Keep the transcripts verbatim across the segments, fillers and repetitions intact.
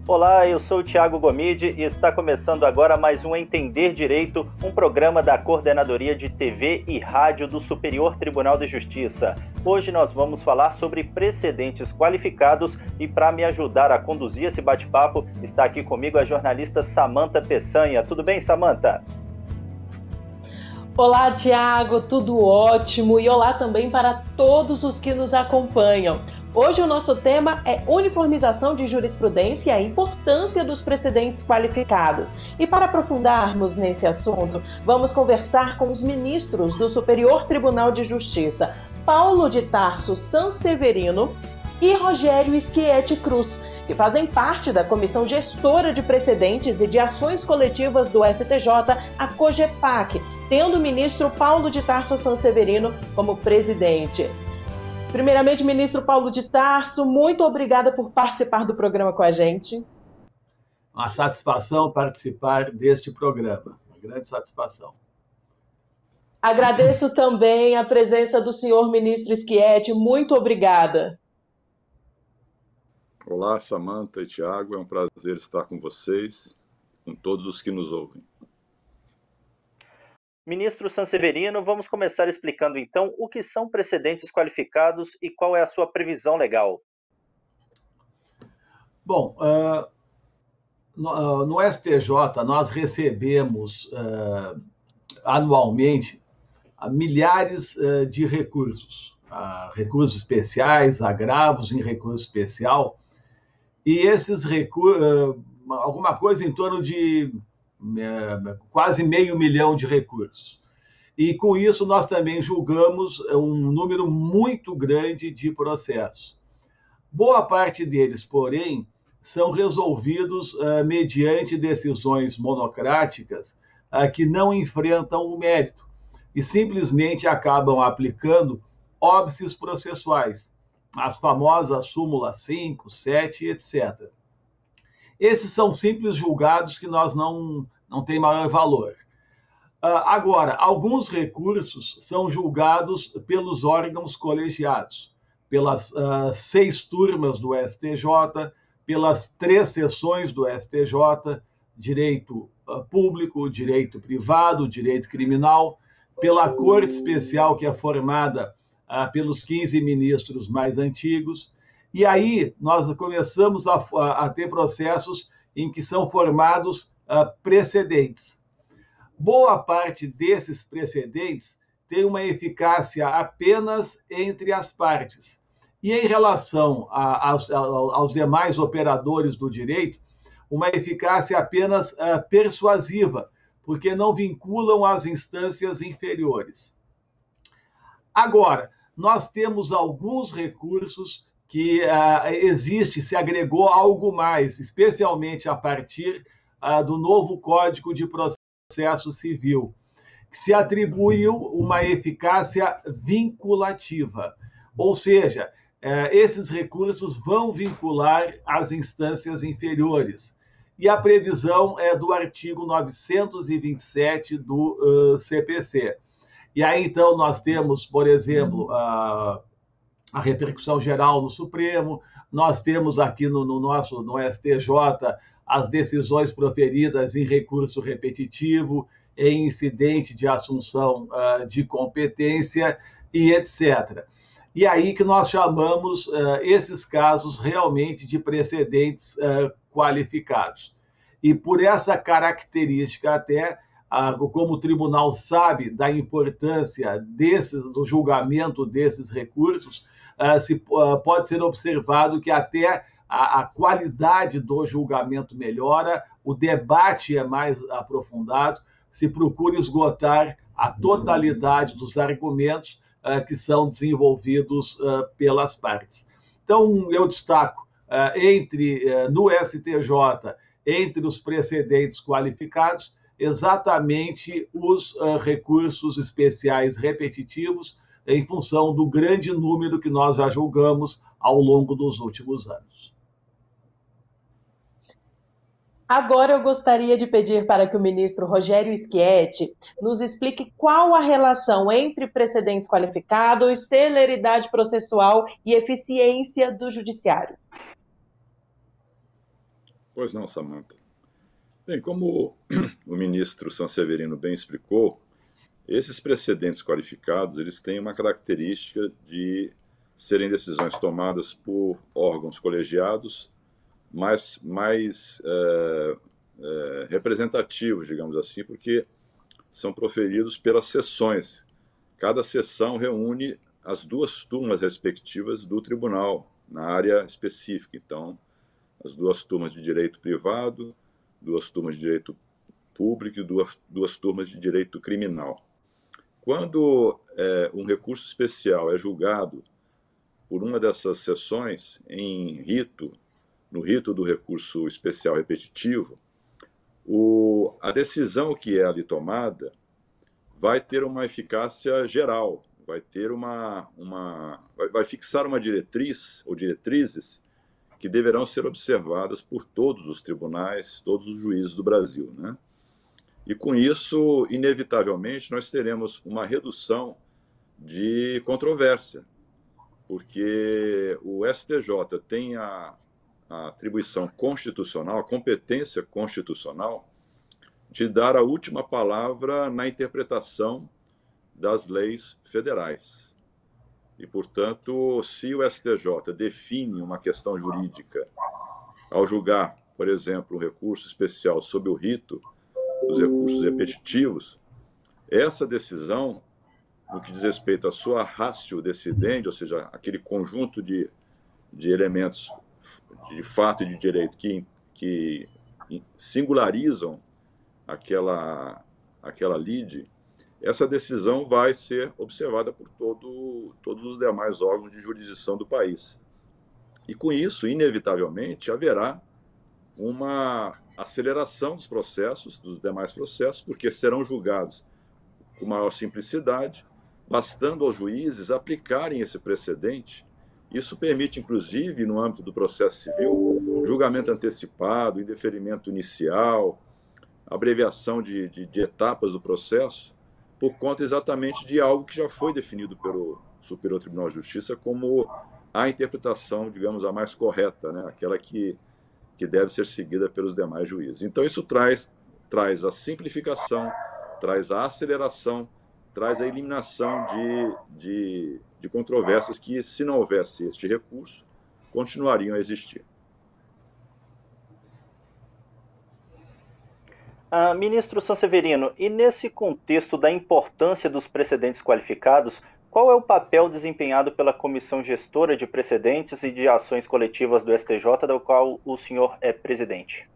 Olá, eu sou o Thiago Gomide e está começando agora mais um Entender Direito, um programa da Coordenadoria de T V e Rádio do Superior Tribunal de Justiça. Hoje nós vamos falar sobre precedentes qualificados e para me ajudar a conduzir esse bate-papo está aqui comigo a jornalista Samantha Peçanha. Tudo bem, Samantha? Olá, Thiago, tudo ótimo e olá também para todos os que nos acompanham. Hoje o nosso tema é uniformização de jurisprudência e a importância dos precedentes qualificados. E para aprofundarmos nesse assunto, vamos conversar com os ministros do Superior Tribunal de Justiça, Paulo de Tarso Sanseverino e Rogério Schietti Cruz, que fazem parte da Comissão Gestora de Precedentes e de Ações Coletivas do S T J, a COGEPAC, tendo o ministro Paulo de Tarso Sanseverino como presidente. Primeiramente, ministro Paulo de Tarso, muito obrigada por participar do programa com a gente. Uma satisfação participar deste programa, uma grande satisfação. Agradeço também a presença do senhor ministro Schietti, muito obrigada. Olá, Samantha e Thiago, é um prazer estar com vocês, com todos os que nos ouvem. Ministro Sanseverino, vamos começar explicando então o que são precedentes qualificados e qual é a sua previsão legal. Bom, uh, no, uh, no S T J nós recebemos uh, anualmente uh, milhares uh, de recursos, uh, recursos especiais, agravos em recurso especial, e esses recursos, uh, alguma coisa em torno de quase meio milhão de recursos. E com isso nós também julgamos um número muito grande de processos. Boa parte deles, porém, são resolvidos uh, mediante decisões monocráticas uh, que não enfrentam o mérito e simplesmente acabam aplicando óbices processuais, as famosas súmulas cinco, sete, etcétera. Esses são simples julgados que nós não, não tem maior valor. Uh, agora, alguns recursos são julgados pelos órgãos colegiados, pelas uh, seis turmas do S T J, pelas três seções do S T J, direito uh, público, direito privado, direito criminal, pela Corte Especial, que é formada uh, pelos quinze ministros mais antigos. E aí nós começamos a, a, a ter processos em que são formados uh, precedentes. Boa parte desses precedentes tem uma eficácia apenas entre as partes. E em relação a, a, aos demais operadores do direito, uma eficácia apenas uh, persuasiva, porque não vinculam as instâncias inferiores. Agora, nós temos alguns recursos que uh, existe, se agregou algo mais, especialmente a partir uh, do novo Código de Processo Civil, que se atribuiu uma eficácia vinculativa, ou seja, uh, esses recursos vão vincular as instâncias inferiores. E a previsão é do artigo novecentos e vinte e sete do uh, C P C. E aí, então, nós temos, por exemplo, uh, a repercussão geral no Supremo, nós temos aqui no, no nosso no S T J as decisões proferidas em recurso repetitivo, em incidente de assunção uh, de competência e etcétera. E aí que nós chamamos uh, esses casos realmente de precedentes uh, qualificados. E por essa característica até, uh, como o tribunal sabe da importância desses, do julgamento desses recursos, Uh, se, uh, pode ser observado que até a, a qualidade do julgamento melhora, o debate é mais aprofundado, se procura esgotar a totalidade dos argumentos uh, que são desenvolvidos uh, pelas partes. Então, eu destaco, uh, entre, uh, no S T J, entre os precedentes qualificados, exatamente os uh, recursos especiais repetitivos, em função do grande número que nós já julgamos ao longo dos últimos anos. Agora eu gostaria de pedir para que o ministro Rogério Schietti nos explique qual a relação entre precedentes qualificados, celeridade processual e eficiência do judiciário. Pois não, Samantha. Bem, como o ministro Sanseverino bem explicou, esses precedentes qualificados, eles têm uma característica de serem decisões tomadas por órgãos colegiados mais, mais é, é, representativos, digamos assim, porque são proferidos pelas sessões. Cada sessão reúne as duas turmas respectivas do tribunal, na área específica. Então, as duas turmas de direito privado, duas turmas de direito público e duas, duas turmas de direito criminal. Quando é, um recurso especial é julgado por uma dessas sessões em rito, no rito do recurso especial repetitivo, o, a decisão que é ali tomada vai ter uma eficácia geral, vai ter uma, uma vai, vai fixar uma diretriz ou diretrizes que deverão ser observadas por todos os tribunais, todos os juízes do Brasil, né? E com isso, inevitavelmente, nós teremos uma redução de controvérsia, porque o S T J tem a, a atribuição constitucional, a competência constitucional de dar a última palavra na interpretação das leis federais. E, portanto, se o S T J define uma questão jurídica ao julgar, por exemplo, um recurso especial sob o rito dos recursos repetitivos, essa decisão, no que diz respeito à sua ratio decidendi, ou seja, aquele conjunto de, de elementos de fato e de direito que, que singularizam aquela, aquela lide, essa decisão vai ser observada por todo, todos os demais órgãos de jurisdição do país. E com isso, inevitavelmente, haverá uma aceleração dos processos, dos demais processos, porque serão julgados com maior simplicidade, bastando aos juízes aplicarem esse precedente. Isso permite, inclusive, no âmbito do processo civil, julgamento antecipado, indeferimento inicial, abreviação de, de, de etapas do processo, por conta exatamente de algo que já foi definido pelo Superior Tribunal de Justiça como a interpretação, digamos, a mais correta, né? Aquela que, que deve ser seguida pelos demais juízes. Então, isso traz, traz a simplificação, traz a aceleração, traz a eliminação de, de, de controvérsias que, se não houvesse este recurso, continuariam a existir. Ah, ministro Sanseverino, e nesse contexto da importância dos precedentes qualificados, qual é o papel desempenhado pela Comissão Gestora de Precedentes e de Ações Coletivas do S T J, da qual o senhor é presidente?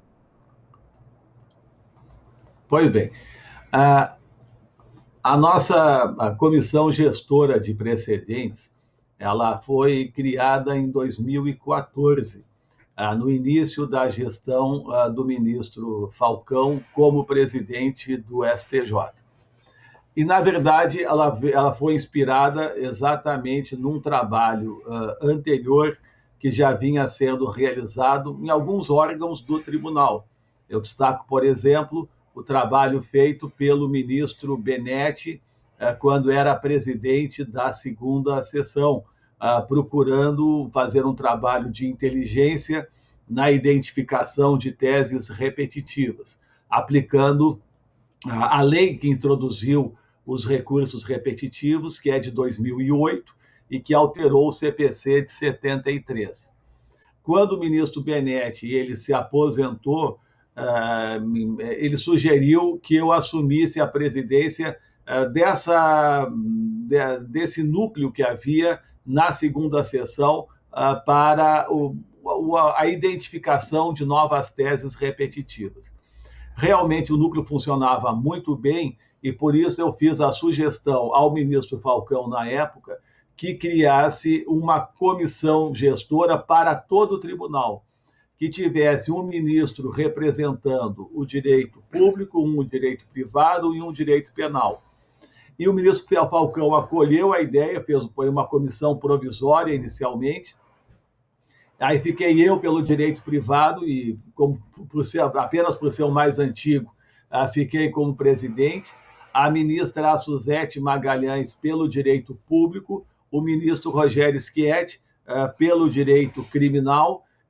Pois bem, a, a nossa a Comissão Gestora de Precedentes, ela foi criada em dois mil e quatorze, no início da gestão do ministro Falcão como presidente do S T J. E, na verdade, ela, ela foi inspirada exatamente num trabalho uh, anterior que já vinha sendo realizado em alguns órgãos do tribunal. Eu destaco, por exemplo, o trabalho feito pelo ministro Benetti uh, quando era presidente da segunda sessão, uh, procurando fazer um trabalho de inteligência na identificação de teses repetitivas, aplicando a lei que introduziu os recursos repetitivos, que é de dois mil e oito, e que alterou o C P C de setenta e três. Quando o ministro Benetti ele se aposentou, ele sugeriu que eu assumisse a presidência dessa, desse núcleo que havia na segunda sessão para o, a identificação de novas teses repetitivas. Realmente o núcleo funcionava muito bem e por isso eu fiz a sugestão ao ministro Falcão na época que criasse uma comissão gestora para todo o tribunal, que tivesse um ministro representando o direito público, um direito privado e um direito penal. E o ministro Falcão acolheu a ideia, fez, foi uma comissão provisória inicialmente. Aí fiquei eu pelo direito privado e, como, por ser, apenas por ser o mais antigo, fiquei como presidente. A ministra Suzete Magalhães pelo direito público, o ministro Rogério Schietti pelo direito criminal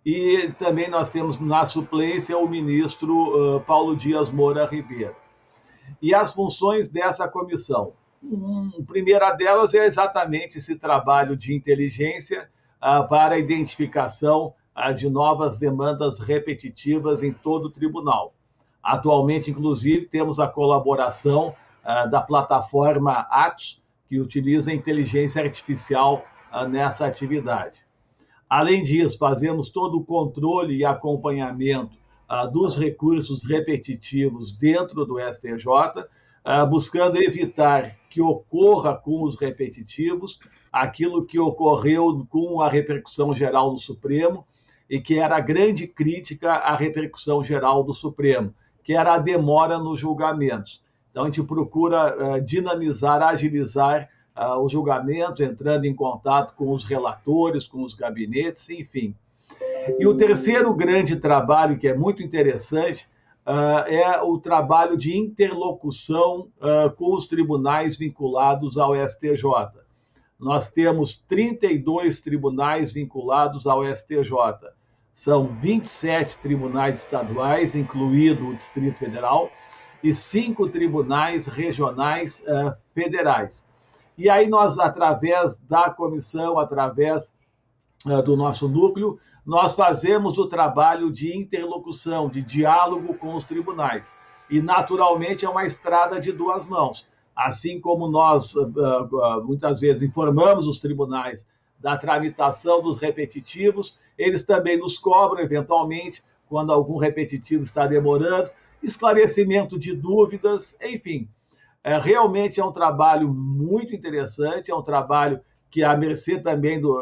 e também nós temos na suplência o ministro uh, Paulo Dias Moura Ribeiro. E as funções dessa comissão? Hum, a primeira delas é exatamente esse trabalho de inteligência uh, para a identificação uh, de novas demandas repetitivas em todo o tribunal. Atualmente, inclusive, temos a colaboração uh, da plataforma Atos, que utiliza inteligência artificial uh, nessa atividade. Além disso, fazemos todo o controle e acompanhamento uh, dos recursos repetitivos dentro do S T J, uh, buscando evitar que ocorra com os repetitivos aquilo que ocorreu com a repercussão geral do Supremo e que era a grande crítica à repercussão geral do Supremo, que era a demora nos julgamentos. Então, a gente procura uh, dinamizar, agilizar uh, os julgamentos, entrando em contato com os relatores, com os gabinetes, enfim. E o terceiro grande trabalho, que é muito interessante, uh, é o trabalho de interlocução uh, com os tribunais vinculados ao S T J. Nós temos trinta e dois tribunais vinculados ao S T J. São vinte e sete tribunais estaduais, incluído o Distrito Federal, e cinco tribunais regionais uh, federais. E aí nós, através da comissão, através uh, do nosso núcleo, nós fazemos o trabalho de interlocução, de diálogo com os tribunais. E, naturalmente, é uma estrada de duas mãos. Assim como nós, uh, uh, muitas vezes, informamos os tribunais da tramitação dos repetitivos, eles também nos cobram, eventualmente, quando algum repetitivo está demorando, esclarecimento de dúvidas, enfim. É, realmente é um trabalho muito interessante, é um trabalho que, à mercê também do,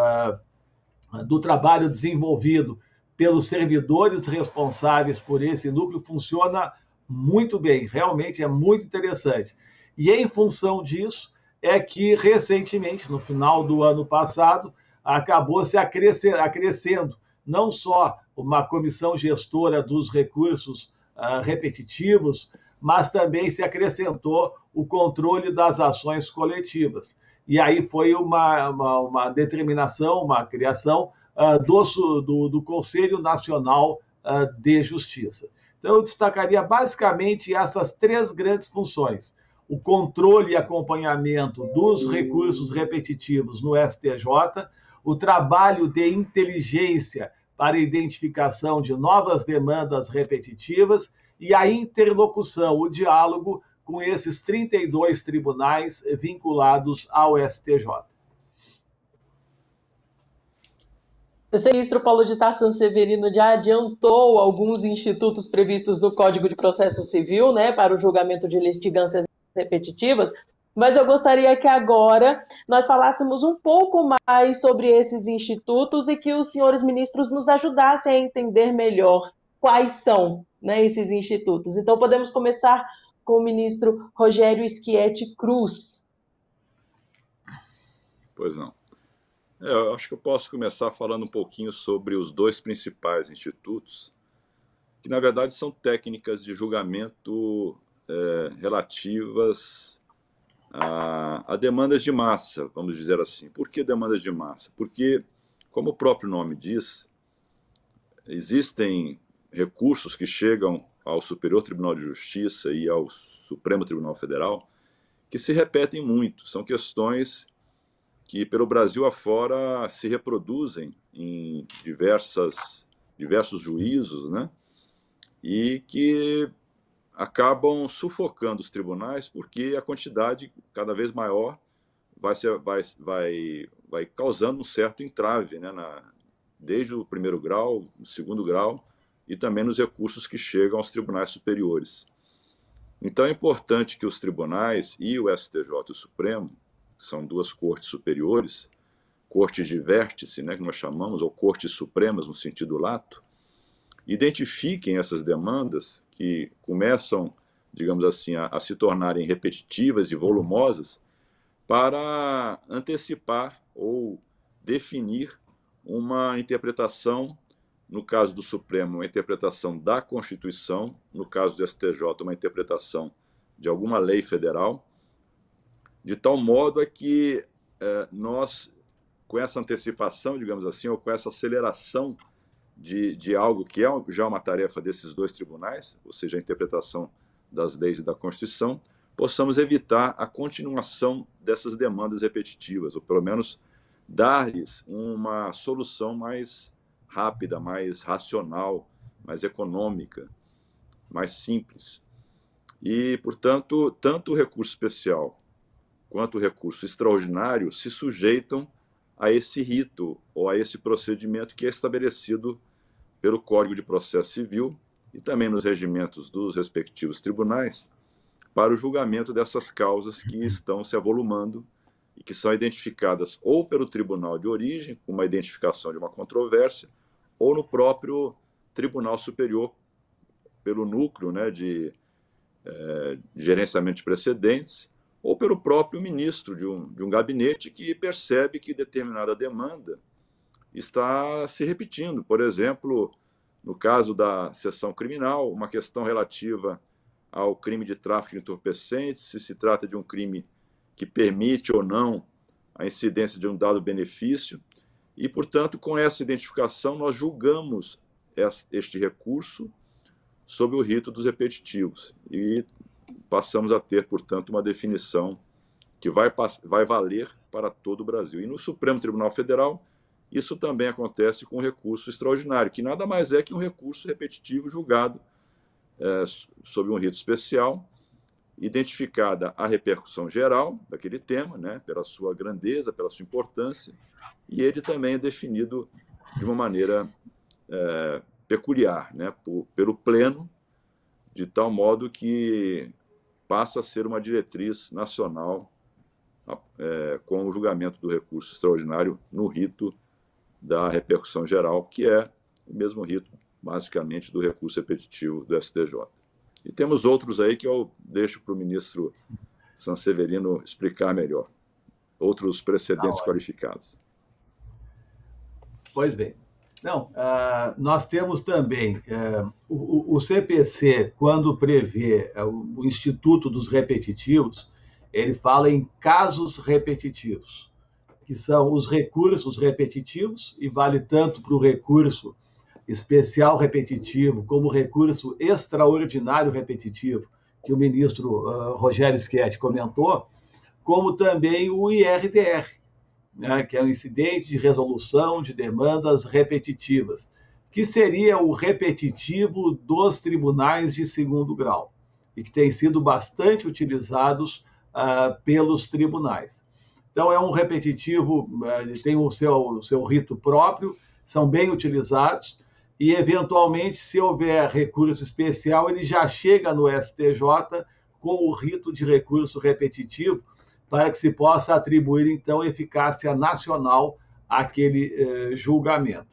uh, do trabalho desenvolvido pelos servidores responsáveis por esse núcleo, funciona muito bem, realmente é muito interessante. E em função disso, é que recentemente, no final do ano passado, acabou se acrescendo não só uma comissão gestora dos recursos uh, repetitivos, mas também se acrescentou o controle das ações coletivas. E aí foi uma, uma, uma determinação, uma criação uh, do, do, do Conselho Nacional uh, de Justiça. Então, eu destacaria basicamente essas três grandes funções: o controle e acompanhamento dos recursos repetitivos no S T J, o trabalho de inteligência para identificação de novas demandas repetitivas e a interlocução, o diálogo com esses trinta e dois tribunais vinculados ao S T J. O ministro Paulo de Tarso Sanseverino já adiantou alguns institutos previstos no Código de Processo Civil, né, para o julgamento de litigâncias repetitivas, mas eu gostaria que agora nós falássemos um pouco mais sobre esses institutos e que os senhores ministros nos ajudassem a entender melhor quais são, né, esses institutos. Então, podemos começar com o ministro Rogério Schietti Cruz. Pois não. É, eu acho que eu posso começar falando um pouquinho sobre os dois principais institutos, que na verdade são técnicas de julgamento é, relativas a, a demandas de massa, vamos dizer assim. Por que demandas de massa? Porque, como o próprio nome diz, existem recursos que chegam ao Superior Tribunal de Justiça e ao Supremo Tribunal Federal que se repetem muito. São questões que pelo Brasil afora se reproduzem em diversas, diversos juízos, né? E que acabam sufocando os tribunais porque a quantidade cada vez maior vai, ser, vai, vai, vai causando um certo entrave, né? Na, desde o primeiro grau, o segundo grau e também nos recursos que chegam aos tribunais superiores. Então é importante que os tribunais e o S T J e o Supremo, que são duas cortes superiores, cortes de vértice, né, que nós chamamos, ou cortes supremas no sentido lato, identifiquem essas demandas que começam, digamos assim, a, a se tornarem repetitivas e volumosas para antecipar ou definir uma interpretação, no caso do Supremo, uma interpretação da Constituição, no caso do S T J, uma interpretação de alguma lei federal, de tal modo é que eh, nós, com essa antecipação, digamos assim, ou com essa aceleração de, de algo que é já uma tarefa desses dois tribunais, ou seja, a interpretação das leis e da Constituição, possamos evitar a continuação dessas demandas repetitivas, ou pelo menos dar-lhes uma solução mais rápida, mais racional, mais econômica, mais simples. E, portanto, tanto o recurso especial quanto o recurso extraordinário se sujeitam a esse rito ou a esse procedimento que é estabelecido pelo Código de Processo Civil e também nos regimentos dos respectivos tribunais para o julgamento dessas causas que estão se avolumando e que são identificadas ou pelo tribunal de origem, com uma identificação de uma controvérsia, ou no próprio Tribunal Superior, pelo núcleo, né, de, é, de gerenciamento de precedentes, ou pelo próprio ministro de um, de um gabinete que percebe que determinada demanda está se repetindo. Por exemplo, no caso da seção criminal, uma questão relativa ao crime de tráfico de entorpecentes, se se trata de um crime que permite ou não a incidência de um dado benefício, e, portanto, com essa identificação, nós julgamos este recurso sob o rito dos repetitivos e passamos a ter, portanto, uma definição que vai, vai valer para todo o Brasil. E no Supremo Tribunal Federal, isso também acontece com o recurso extraordinário, que nada mais é que um recurso repetitivo julgado é, sob um rito especial, identificada a repercussão geral daquele tema, né, pela sua grandeza, pela sua importância, e ele também é definido de uma maneira é, peculiar, né, por, pelo Pleno, de tal modo que passa a ser uma diretriz nacional é, com o julgamento do recurso extraordinário no rito da repercussão geral, que é o mesmo rito, basicamente, do recurso repetitivo do S T J. E temos outros aí que eu deixo para o ministro Sanseverino explicar melhor. Outros precedentes ah, qualificados. Pois bem. Não, uh, nós temos também uh, o, o C P C, quando prevê uh, o Instituto dos Repetitivos, ele fala em casos repetitivos, que são os recursos repetitivos, e vale tanto para o recurso especial repetitivo como o recurso extraordinário repetitivo, que o ministro uh, Rogério Schetti comentou, como também o I R D R, né, que é o incidente de resolução de demandas repetitivas, que seria o repetitivo dos tribunais de segundo grau, e que tem sido bastante utilizados uh, pelos tribunais. Então, é um repetitivo, ele tem o seu, o seu rito próprio, são bem utilizados, e, eventualmente, se houver recurso especial, ele já chega no S T J com o rito de recurso repetitivo, para que se possa atribuir, então, eficácia nacional àquele eh, julgamento.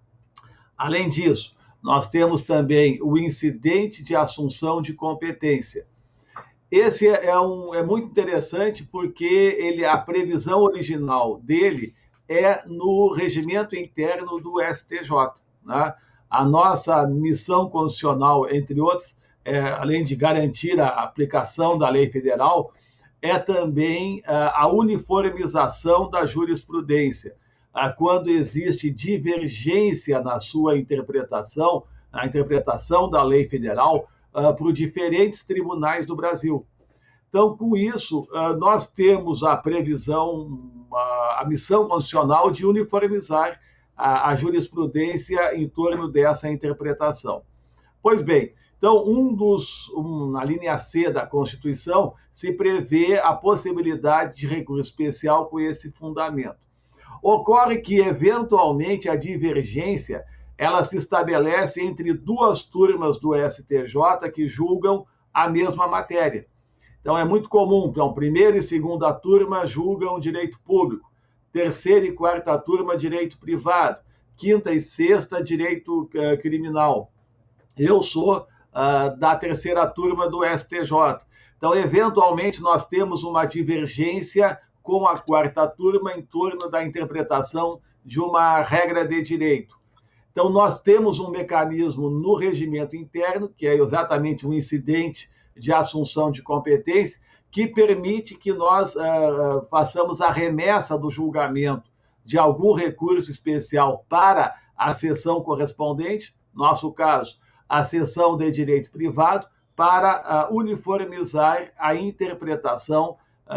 Além disso, nós temos também o incidente de assunção de competência. Esse é, um, é muito interessante porque ele, a previsão original dele é no regimento interno do S T J, né? A nossa missão constitucional, entre outros, é, além de garantir a aplicação da lei federal, é também a uniformização da jurisprudência. Quando existe divergência na sua interpretação, na interpretação da lei federal, por diferentes tribunais do Brasil. Então, com isso, nós temos a previsão, a missão constitucional de uniformizar a jurisprudência em torno dessa interpretação. Pois bem, então, um dos, um, na linha C da Constituição, se prevê a possibilidade de recurso especial com esse fundamento. Ocorre que, eventualmente, a divergência ela se estabelece entre duas turmas do S T J que julgam a mesma matéria. Então, é muito comum, então, primeira e segunda turma julgam direito público, terceira e quarta turma, direito privado, quinta e sexta, direito uh, criminal. Eu sou Uh, da terceira turma do S T J. Então, eventualmente, nós temos uma divergência com a quarta turma em torno da interpretação de uma regra de direito. Então, nós temos um mecanismo no regimento interno, que é exatamente um incidente de assunção de competência, que permite que nós uh, façamos a remessa do julgamento de algum recurso especial para à seção correspondente, nosso caso, a seção de direito privado, para uh, uniformizar a interpretação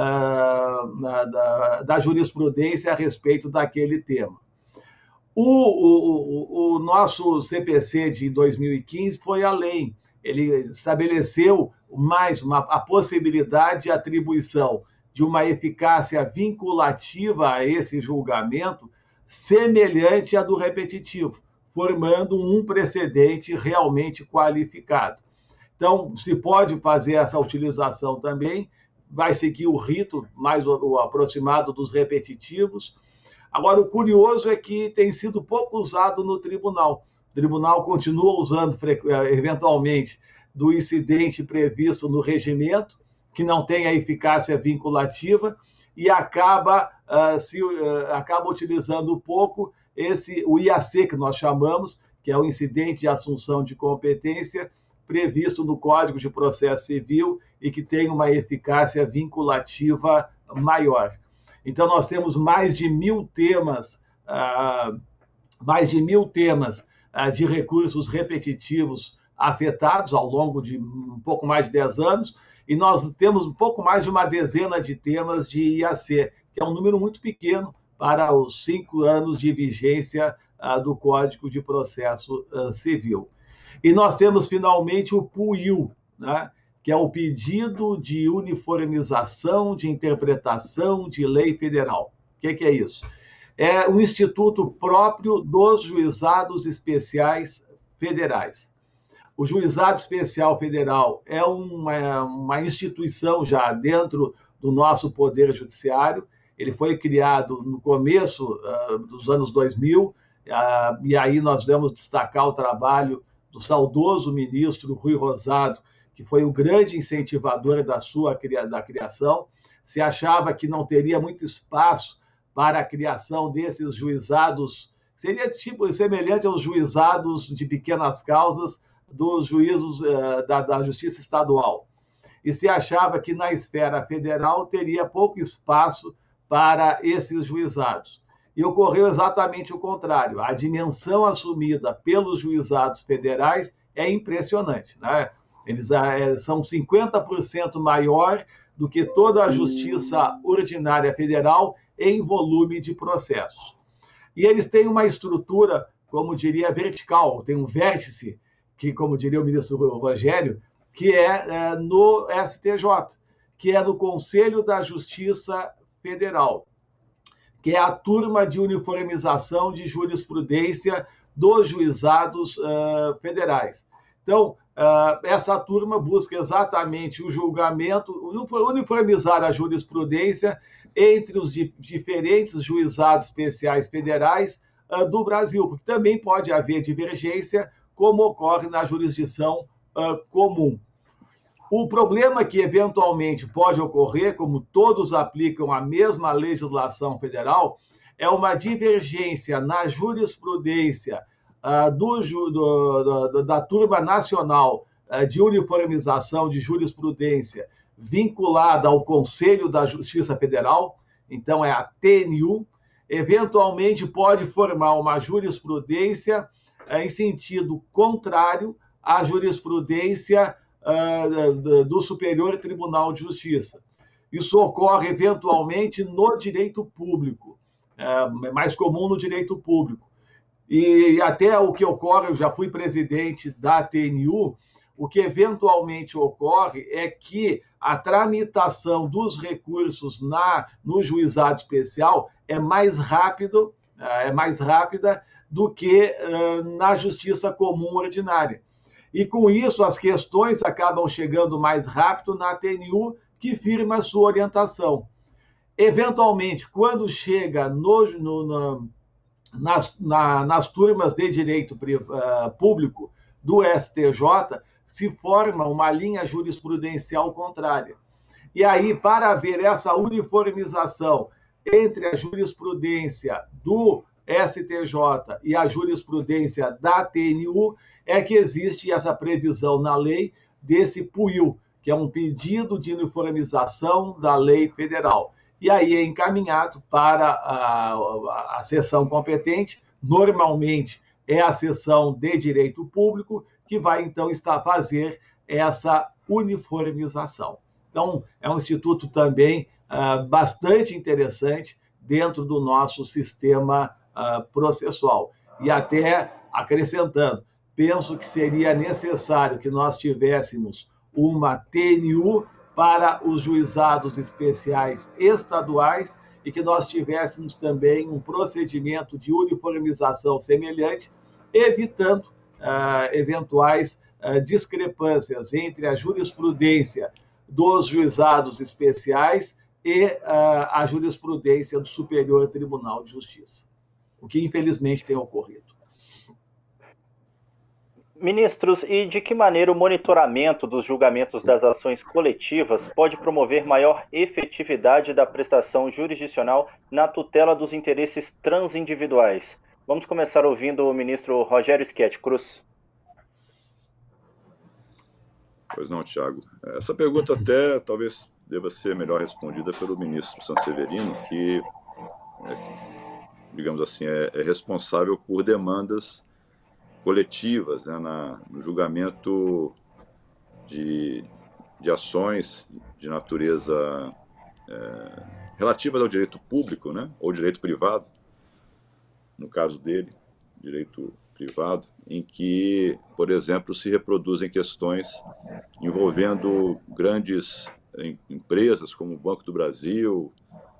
uh, na, da, da jurisprudência a respeito daquele tema. O, o, o nosso C P C de dois mil e quinze foi além. Ele estabeleceu mais uma, a possibilidade de atribuição de uma eficácia vinculativa a esse julgamento semelhante à do repetitivo, formando um precedente realmente qualificado. Então, se pode fazer essa utilização também, vai seguir o rito mais o, o aproximado dos repetitivos. Agora, o curioso é que tem sido pouco usado no tribunal. O tribunal continua usando, eventualmente, do incidente previsto no regimento, que não tem a eficácia vinculativa, e acaba, uh, se, uh, acaba utilizando pouco esse, o I A C, que nós chamamos, que é o incidente de assunção de competência, previsto no Código de Processo Civil e que tem uma eficácia vinculativa maior. Então, nós temos mais de mil temas, uh, mais de mil temas uh, de recursos repetitivos afetados ao longo de um pouco mais de dez anos, e nós temos um pouco mais de uma dezena de temas de I A C, que é um número muito pequeno para os cinco anos de vigência uh, do Código de Processo uh, Civil. E nós temos, finalmente, o P U I U, né? Que é o Pedido de Uniformização de Interpretação de Lei Federal. O que, que é isso? É um instituto próprio dos juizados especiais federais. O Juizado Especial Federal é uma, uma instituição já dentro do nosso Poder Judiciário. Ele foi criado no começo uh, dos anos dois mil, uh, e aí nós vamos destacar o trabalho do saudoso ministro Rui Rosado, que foi o grande incentivador da sua da criação. Se achava que não teria muito espaço para a criação desses juizados, seria tipo semelhante aos juizados de pequenas causas dos juízos uh, da, da Justiça Estadual. E se achava que na esfera federal teria pouco espaço para esses juizados. E ocorreu exatamente o contrário. A dimensão assumida pelos juizados federais é impressionante, né? Eles são cinquenta por cento maior do que toda a Justiça Ordinária Federal em volume de processos. E eles têm uma estrutura, como diria, vertical, tem um vértice, que, como diria o ministro Rogério, que é, é no S T J, que é no Conselho da Justiça Federal, que é a turma de uniformização de jurisprudência dos juizados uh, federais. Então, Uh, essa turma busca exatamente o julgamento, uniformizar a jurisprudência entre os di diferentes juizados especiais federais uh, do Brasil, porque também pode haver divergência, como ocorre na jurisdição uh, comum. O problema que eventualmente pode ocorrer, como todos aplicam a mesma legislação federal, é uma divergência na jurisprudência Uh, do, do, do, da turma nacional uh, de uniformização de jurisprudência vinculada ao Conselho da Justiça Federal, então é a T N U, eventualmente pode formar uma jurisprudência uh, em sentido contrário à jurisprudência uh, do, do Superior Tribunal de Justiça. Isso ocorre eventualmente no direito público, uh, é mais comum no direito público. E até o que ocorre, eu já fui presidente da T N U, o que eventualmente ocorre é que a tramitação dos recursos na, no juizado especial é mais rápido, é mais rápida do que uh, na justiça comum ordinária. E com isso as questões acabam chegando mais rápido na T N U, que firma a sua orientação. Eventualmente, quando chega no, no, no Nas, na, nas turmas de direito uh, público do S T J, se forma uma linha jurisprudencial contrária. E aí, para haver essa uniformização entre a jurisprudência do S T J e a jurisprudência da T N U, é que existe essa previsão na lei desse P U I U, que é um pedido de uniformização da lei federal. E aí é encaminhado para a, a, a seção competente, normalmente é a seção de Direito Público, que vai, então, estar fazer essa uniformização. Então, é um instituto também uh, bastante interessante dentro do nosso sistema uh, processual. E até acrescentando, penso que seria necessário que nós tivéssemos uma T N U para os juizados especiais estaduais e que nós tivéssemos também um procedimento de uniformização semelhante, evitando uh, eventuais uh, discrepâncias entre a jurisprudência dos juizados especiais e uh, a jurisprudência do Superior Tribunal de Justiça, o que infelizmente tem ocorrido. Ministros, e de que maneira o monitoramento dos julgamentos das ações coletivas pode promover maior efetividade da prestação jurisdicional na tutela dos interesses transindividuais? Vamos começar ouvindo o ministro Rogério Schietti Cruz. Pois não, Tiago. Essa pergunta até talvez deva ser melhor respondida pelo ministro Sanseverino, que, é, digamos assim, é, é responsável por demandas coletivas, né, na, no julgamento de, de ações de natureza é, relativas ao direito público, né, ou direito privado, no caso dele, direito privado, em que, por exemplo, se reproduzem questões envolvendo grandes empresas como o Banco do Brasil,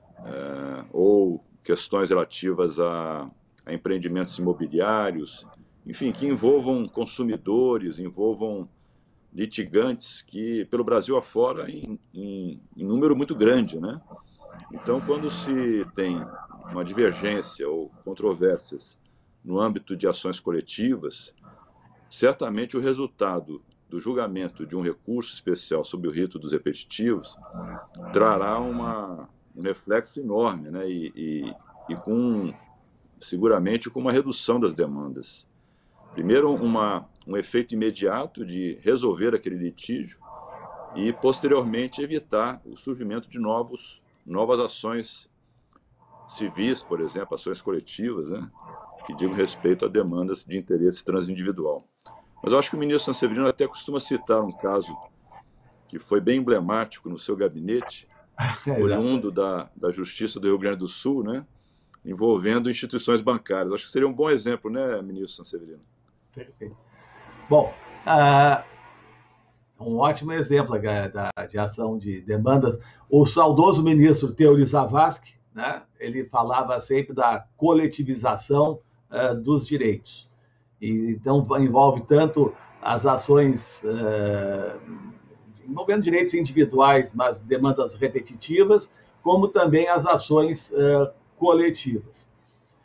é, ou questões relativas a, a empreendimentos imobiliários, enfim, que envolvam consumidores, envolvam litigantes que, pelo Brasil afora, em, em, em número muito grande, né? Então, quando se tem uma divergência ou controvérsias no âmbito de ações coletivas, certamente o resultado do julgamento de um recurso especial sob o rito dos repetitivos trará uma, um reflexo enorme, né? e, e, e com, seguramente com uma redução das demandas. Primeiro, uma, um efeito imediato de resolver aquele litígio e, posteriormente, evitar o surgimento de novos, novas ações civis, por exemplo, ações coletivas, né, que digam respeito a demandas de interesse transindividual. Mas eu acho que o ministro Sanseverino até costuma citar um caso que foi bem emblemático no seu gabinete, oriundo da, da Justiça do Rio Grande do Sul, né, envolvendo instituições bancárias. Acho que seria um bom exemplo, né, ministro Sanseverino? Perfeito. Bom, uh, um ótimo exemplo da, de ação de demandas. O saudoso ministro Teori Zavascki, né, ele falava sempre da coletivização uh, dos direitos. E, então, envolve tanto as ações uh, envolvendo direitos individuais, mas demandas repetitivas, como também as ações uh, coletivas.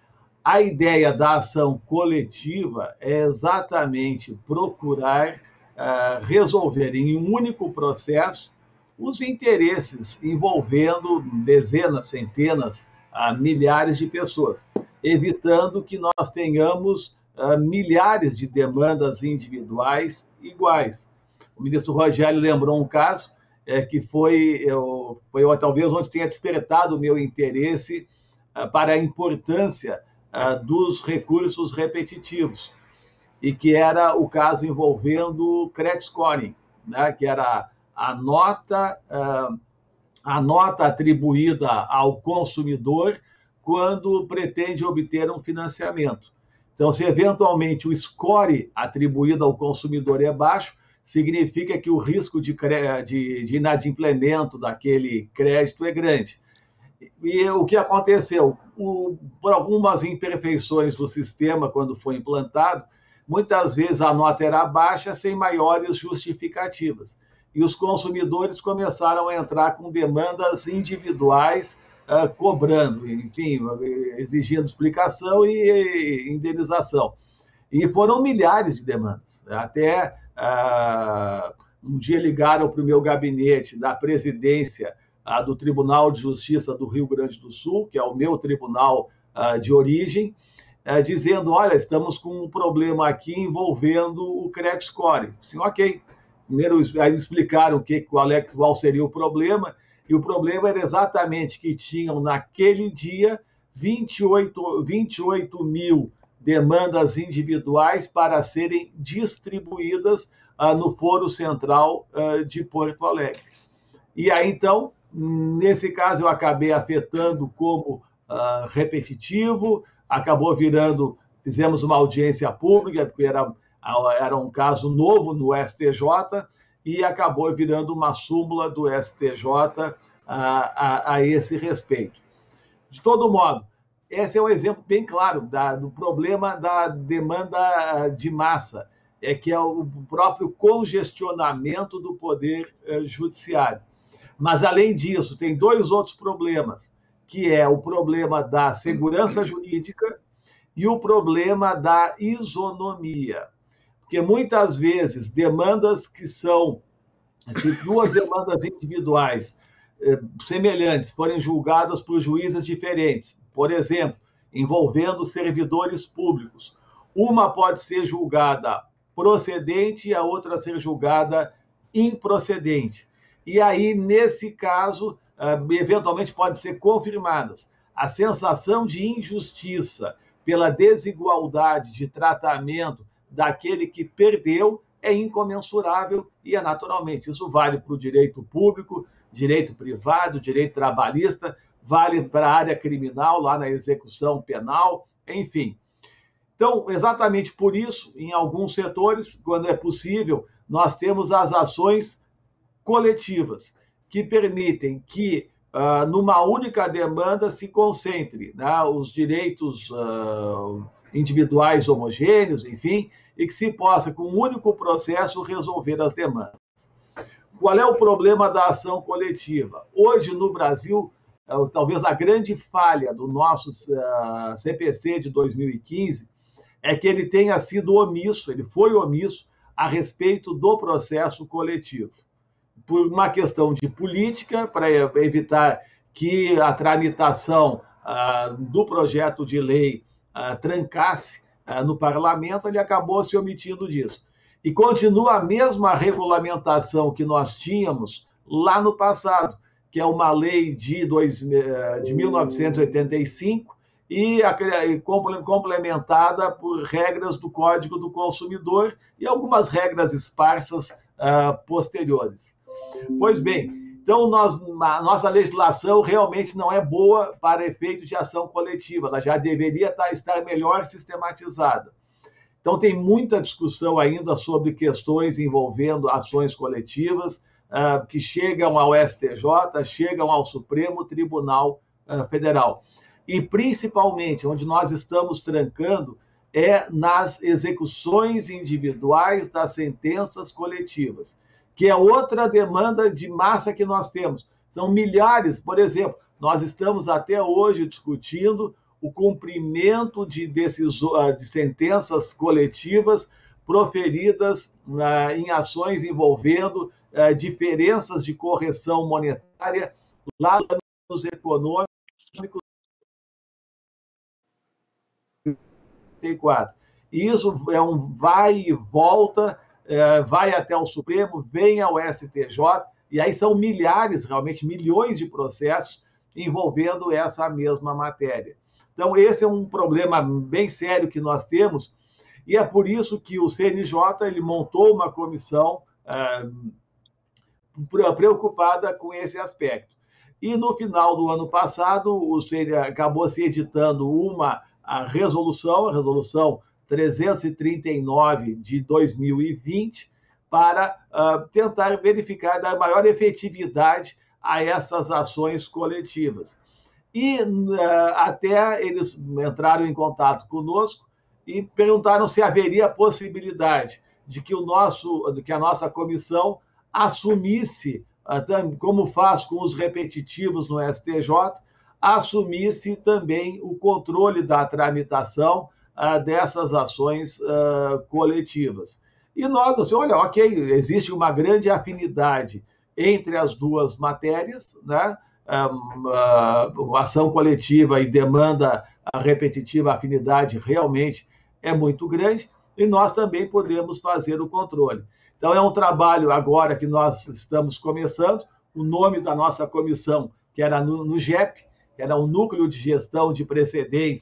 A ideia da ação coletiva é exatamente procurar uh, resolver em um único processo os interesses envolvendo dezenas, centenas, uh, milhares de pessoas, evitando que nós tenhamos uh, milhares de demandas individuais iguais. O ministro Rogério lembrou um caso é, que foi, eu, foi eu, talvez onde tenha despertado o meu interesse uh, para a importância dos recursos repetitivos, e que era o caso envolvendo o credit scoring, né, que era a nota, a nota atribuída ao consumidor quando pretende obter um financiamento. Então, se eventualmente o score atribuído ao consumidor é baixo, significa que o risco de, de, de inadimplemento daquele crédito é grande. E o que aconteceu? O, por algumas imperfeições do sistema, quando foi implantado, muitas vezes a nota era baixa, sem maiores justificativas. E os consumidores começaram a entrar com demandas individuais, uh, cobrando, enfim, exigindo explicação e indenização. E foram milhares de demandas. Até uh, um dia ligaram para o meu gabinete da presidência a do Tribunal de Justiça do Rio Grande do Sul, que é o meu tribunal uh, de origem, uh, dizendo, olha, estamos com um problema aqui envolvendo o credit score. Sim, ok. Primeiro, aí me explicaram que, qual, é, qual seria o problema, e o problema era exatamente que tinham, naquele dia, vinte e oito mil demandas individuais para serem distribuídas uh, no Foro Central uh, de Porto Alegre. E aí, então, nesse caso, eu acabei afetando como uh, repetitivo, acabou virando, fizemos uma audiência pública, porque era, era um caso novo no S T J, e acabou virando uma súmula do S T J a, a, a esse respeito. De todo modo, esse é um exemplo bem claro da, do problema da demanda de massa, é que é o próprio congestionamento do poder eh, judiciário. Mas, além disso, tem dois outros problemas, que é o problema da segurança jurídica e o problema da isonomia. Porque, muitas vezes, demandas que são, se duas demandas individuais eh, semelhantes forem julgadas por juízes diferentes, por exemplo, envolvendo servidores públicos, uma pode ser julgada procedente e a outra ser julgada improcedente. E aí, nesse caso, eventualmente pode ser confirmadas. A sensação de injustiça pela desigualdade de tratamento daquele que perdeu é incomensurável e é naturalmente. Isso vale para o direito público, direito privado, direito trabalhista, vale para a área criminal, lá na execução penal, enfim. Então, exatamente por isso, em alguns setores, quando é possível, nós temos as ações coletivas, que permitem que, uh, numa única demanda, se concentre, né, os direitos uh, individuais homogêneos, enfim, e que se possa, com um único processo, resolver as demandas. Qual é o problema da ação coletiva? Hoje, no Brasil, uh, talvez a grande falha do nosso uh, C P C de dois mil e quinze é que ele tenha sido omisso, ele foi omisso a respeito do processo coletivo. Por uma questão de política, para evitar que a tramitação ah, do projeto de lei ah, trancasse ah, no parlamento, ele acabou se omitindo disso. E continua a mesma regulamentação que nós tínhamos lá no passado, que é uma lei de, dois, de mil novecentos e oitenta e cinco e, e complementada por regras do Código do Consumidor e algumas regras esparsas ah, posteriores. Pois bem, então nós, a nossa legislação realmente não é boa para efeitos de ação coletiva, ela já deveria estar melhor sistematizada. Então tem muita discussão ainda sobre questões envolvendo ações coletivas uh, que chegam ao S T J, chegam ao Supremo Tribunal uh, Federal. E principalmente onde nós estamos trancando é nas execuções individuais das sentenças coletivas, que é outra demanda de massa que nós temos. São milhares, por exemplo, nós estamos até hoje discutindo o cumprimento de, decisões, de sentenças coletivas proferidas uh, em ações envolvendo uh, diferenças de correção monetária lá nos econômicos. E isso é um vai e volta, vai até o Supremo, vem ao S T J, e aí são milhares, realmente milhões de processos envolvendo essa mesma matéria. Então, esse é um problema bem sério que nós temos, e é por isso que o C N J ele montou uma comissão é, preocupada com esse aspecto. E no final do ano passado, o C N acabou se editando uma a resolução, a resolução trezentos e trinta e nove de dois mil e vinte, para uh, tentar verificar dar maior efetividade a essas ações coletivas. E uh, até eles entraram em contato conosco e perguntaram se haveria possibilidade de que, o nosso, de que a nossa comissão assumisse, uh, como faz com os repetitivos no S T J, assumisse também o controle da tramitação uh, dessas ações uh, coletivas. E nós, assim, olha, ok, existe uma grande afinidade entre as duas matérias, né? Um, uh, ação coletiva e demanda repetitiva, a afinidade realmente é muito grande, e nós também podemos fazer o controle. Então, é um trabalho agora que nós estamos começando. O nome da nossa comissão, que era no, no G E P, que era o Núcleo de Gestão de Precedentes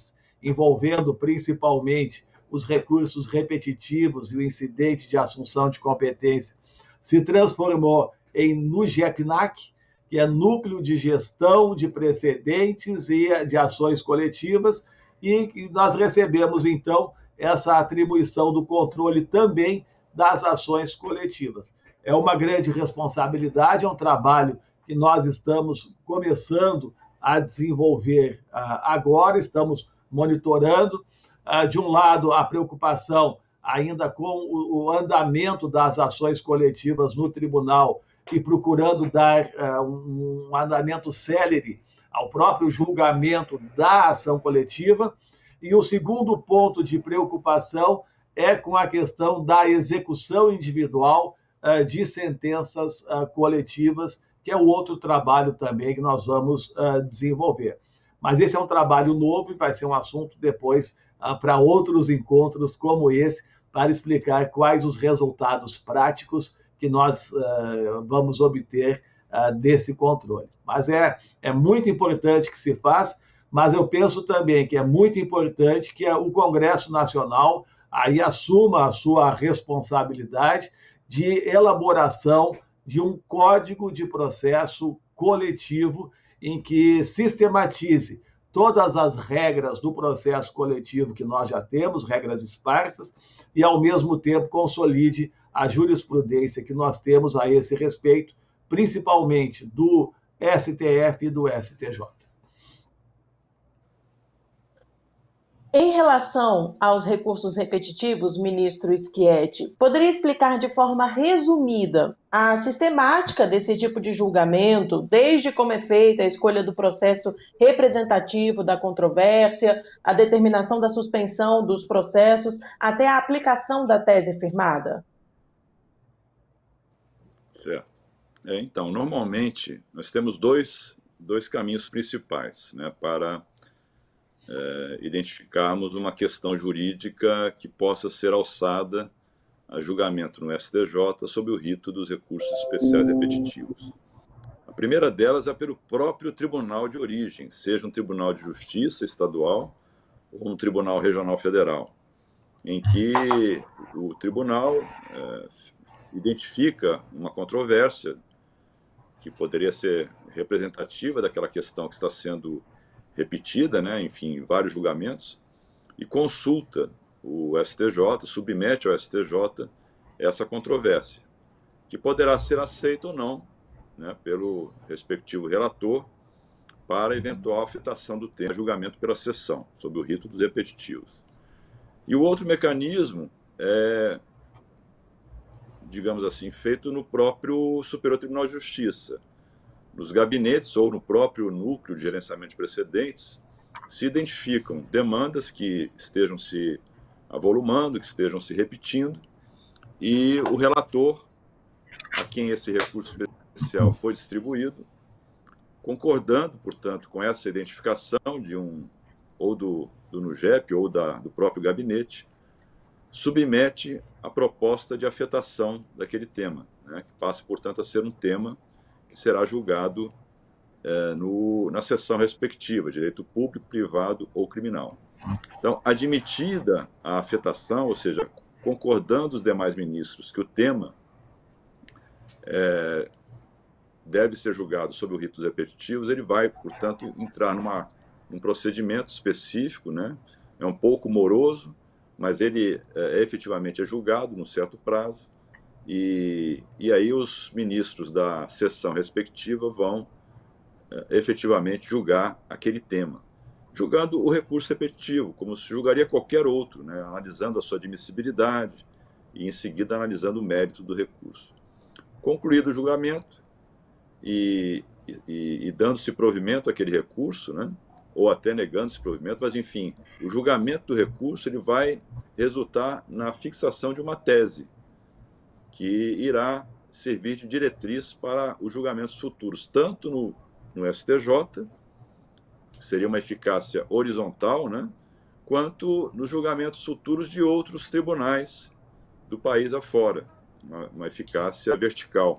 envolvendo principalmente os recursos repetitivos e o incidente de assunção de competência, se transformou em NUGEPNAC, que é Núcleo de Gestão de Precedentes e de Ações Coletivas, e nós recebemos, então, essa atribuição do controle também das ações coletivas. É uma grande responsabilidade, é um trabalho que nós estamos começando a desenvolver uh, agora, estamos monitorando. Uh, de um lado, a preocupação ainda com o, o andamento das ações coletivas no tribunal e procurando dar uh, um, um andamento célere ao próprio julgamento da ação coletiva. E o segundo ponto de preocupação é com a questão da execução individual uh, de sentenças uh, coletivas, que é o outro trabalho também que nós vamos uh, desenvolver. Mas esse é um trabalho novo e vai ser um assunto depois uh, para outros encontros como esse, para explicar quais os resultados práticos que nós uh, vamos obter uh, desse controle. Mas é, é muito importante que se faça, mas eu penso também que é muito importante que o Congresso Nacional aí assuma a sua responsabilidade de elaboração de um código de processo coletivo em que sistematize todas as regras do processo coletivo que nós já temos, regras esparsas, e, ao mesmo tempo, consolide a jurisprudência que nós temos a esse respeito, principalmente do S T F e do S T J. Em relação aos recursos repetitivos, ministro Schietti, poderia explicar de forma resumida a sistemática desse tipo de julgamento, desde como é feita a escolha do processo representativo da controvérsia, a determinação da suspensão dos processos, até a aplicação da tese firmada? Certo. É, então, normalmente, nós temos dois, dois caminhos principais, né, para É, identificarmos uma questão jurídica que possa ser alçada a julgamento no S T J sob o rito dos recursos especiais repetitivos. A primeira delas é pelo próprio tribunal de origem, seja um tribunal de justiça estadual ou um tribunal regional federal, em que o tribunal é, identifica uma controvérsia que poderia ser representativa daquela questão que está sendo repetida, né, enfim, em vários julgamentos, e consulta o S T J, submete ao S T J essa controvérsia, que poderá ser aceita ou não, né, pelo respectivo relator, para eventual afetação do tema de julgamento pela sessão, sob o rito dos repetitivos. E o outro mecanismo é, digamos assim, feito no próprio Superior Tribunal de Justiça. Nos gabinetes ou no próprio núcleo de gerenciamento de precedentes, se identificam demandas que estejam se avolumando, que estejam se repetindo, e o relator, a quem esse recurso especial foi distribuído, concordando, portanto, com essa identificação de um, ou do, do NUGEP ou da, do próprio gabinete, submete a proposta de afetação daquele tema, né, que passa, portanto, a ser um tema que será julgado é, no, na seção respectiva, direito público, privado ou criminal. Então, admitida a afetação, ou seja, concordando os demais ministros que o tema é, deve ser julgado sob o rito dos repetitivos, ele vai, portanto, entrar numa, num procedimento específico, né? É um pouco moroso, mas ele é, efetivamente é julgado num certo prazo, E, e aí os ministros da sessão respectiva vão é, efetivamente julgar aquele tema, julgando o recurso repetitivo, como se julgaria qualquer outro, né, analisando a sua admissibilidade e, em seguida, analisando o mérito do recurso. Concluído o julgamento e, e, e dando-se provimento àquele recurso, né, ou até negando-se provimento, mas, enfim, o julgamento do recurso ele vai resultar na fixação de uma tese, que irá servir de diretriz para os julgamentos futuros, tanto no, no S T J, que seria uma eficácia horizontal, né, quanto nos julgamentos futuros de outros tribunais do país afora, uma, uma eficácia vertical.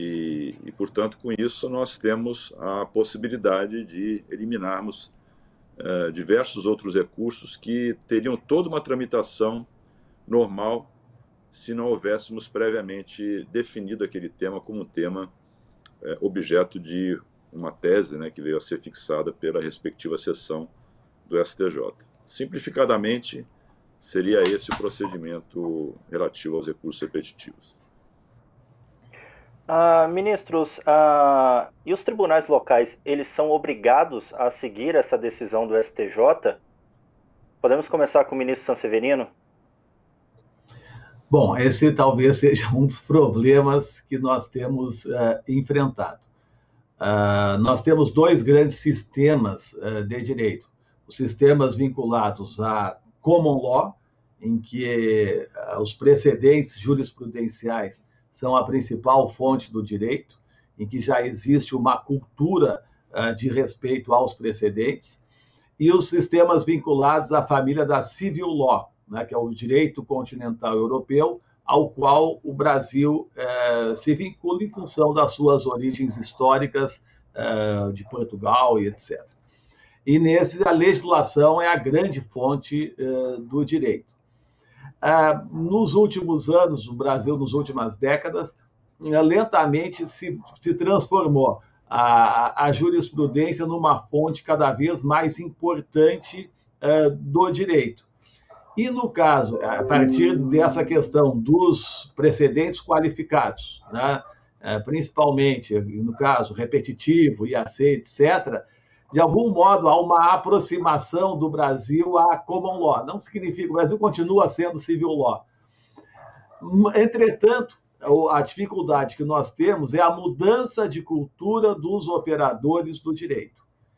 E, e, portanto, com isso nós temos a possibilidade de eliminarmos uh, diversos outros recursos que teriam toda uma tramitação normal se não houvéssemos previamente definido aquele tema como um tema uh, objeto de uma tese, né, que veio a ser fixada pela respectiva seção do S T J. Simplificadamente, seria esse o procedimento relativo aos recursos repetitivos. Ah, ministros, ah, e os tribunais locais, eles são obrigados a seguir essa decisão do S T J? Podemos começar com o ministro Sanseverino? Bom, esse talvez seja um dos problemas que nós temos uh, enfrentado. Uh, nós temos dois grandes sistemas uh, de direito. Os sistemas vinculados a common law, em que uh, os precedentes jurisprudenciais são a principal fonte do direito, em que já existe uma cultura uh, de respeito aos precedentes, e os sistemas vinculados à família da civil law, né, que é o direito continental europeu, ao qual o Brasil uh, se vincula em função das suas origens históricas uh, de Portugal e etcétera. E nesse, a legislação é a grande fonte uh, do direito. Uh, nos últimos anos, o Brasil, nas últimas décadas, uh, lentamente se, se transformou a, a jurisprudência numa fonte cada vez mais importante uh, do direito. E no caso, a partir dessa questão dos precedentes qualificados, né, uh, principalmente, no caso, repetitivo, I A C, etcétera, de algum modo, há uma aproximação do Brasil à common law. Não significa que o Brasil continua sendo civil law. Entretanto, a dificuldade que nós temos é a mudança de cultura dos operadores do direito.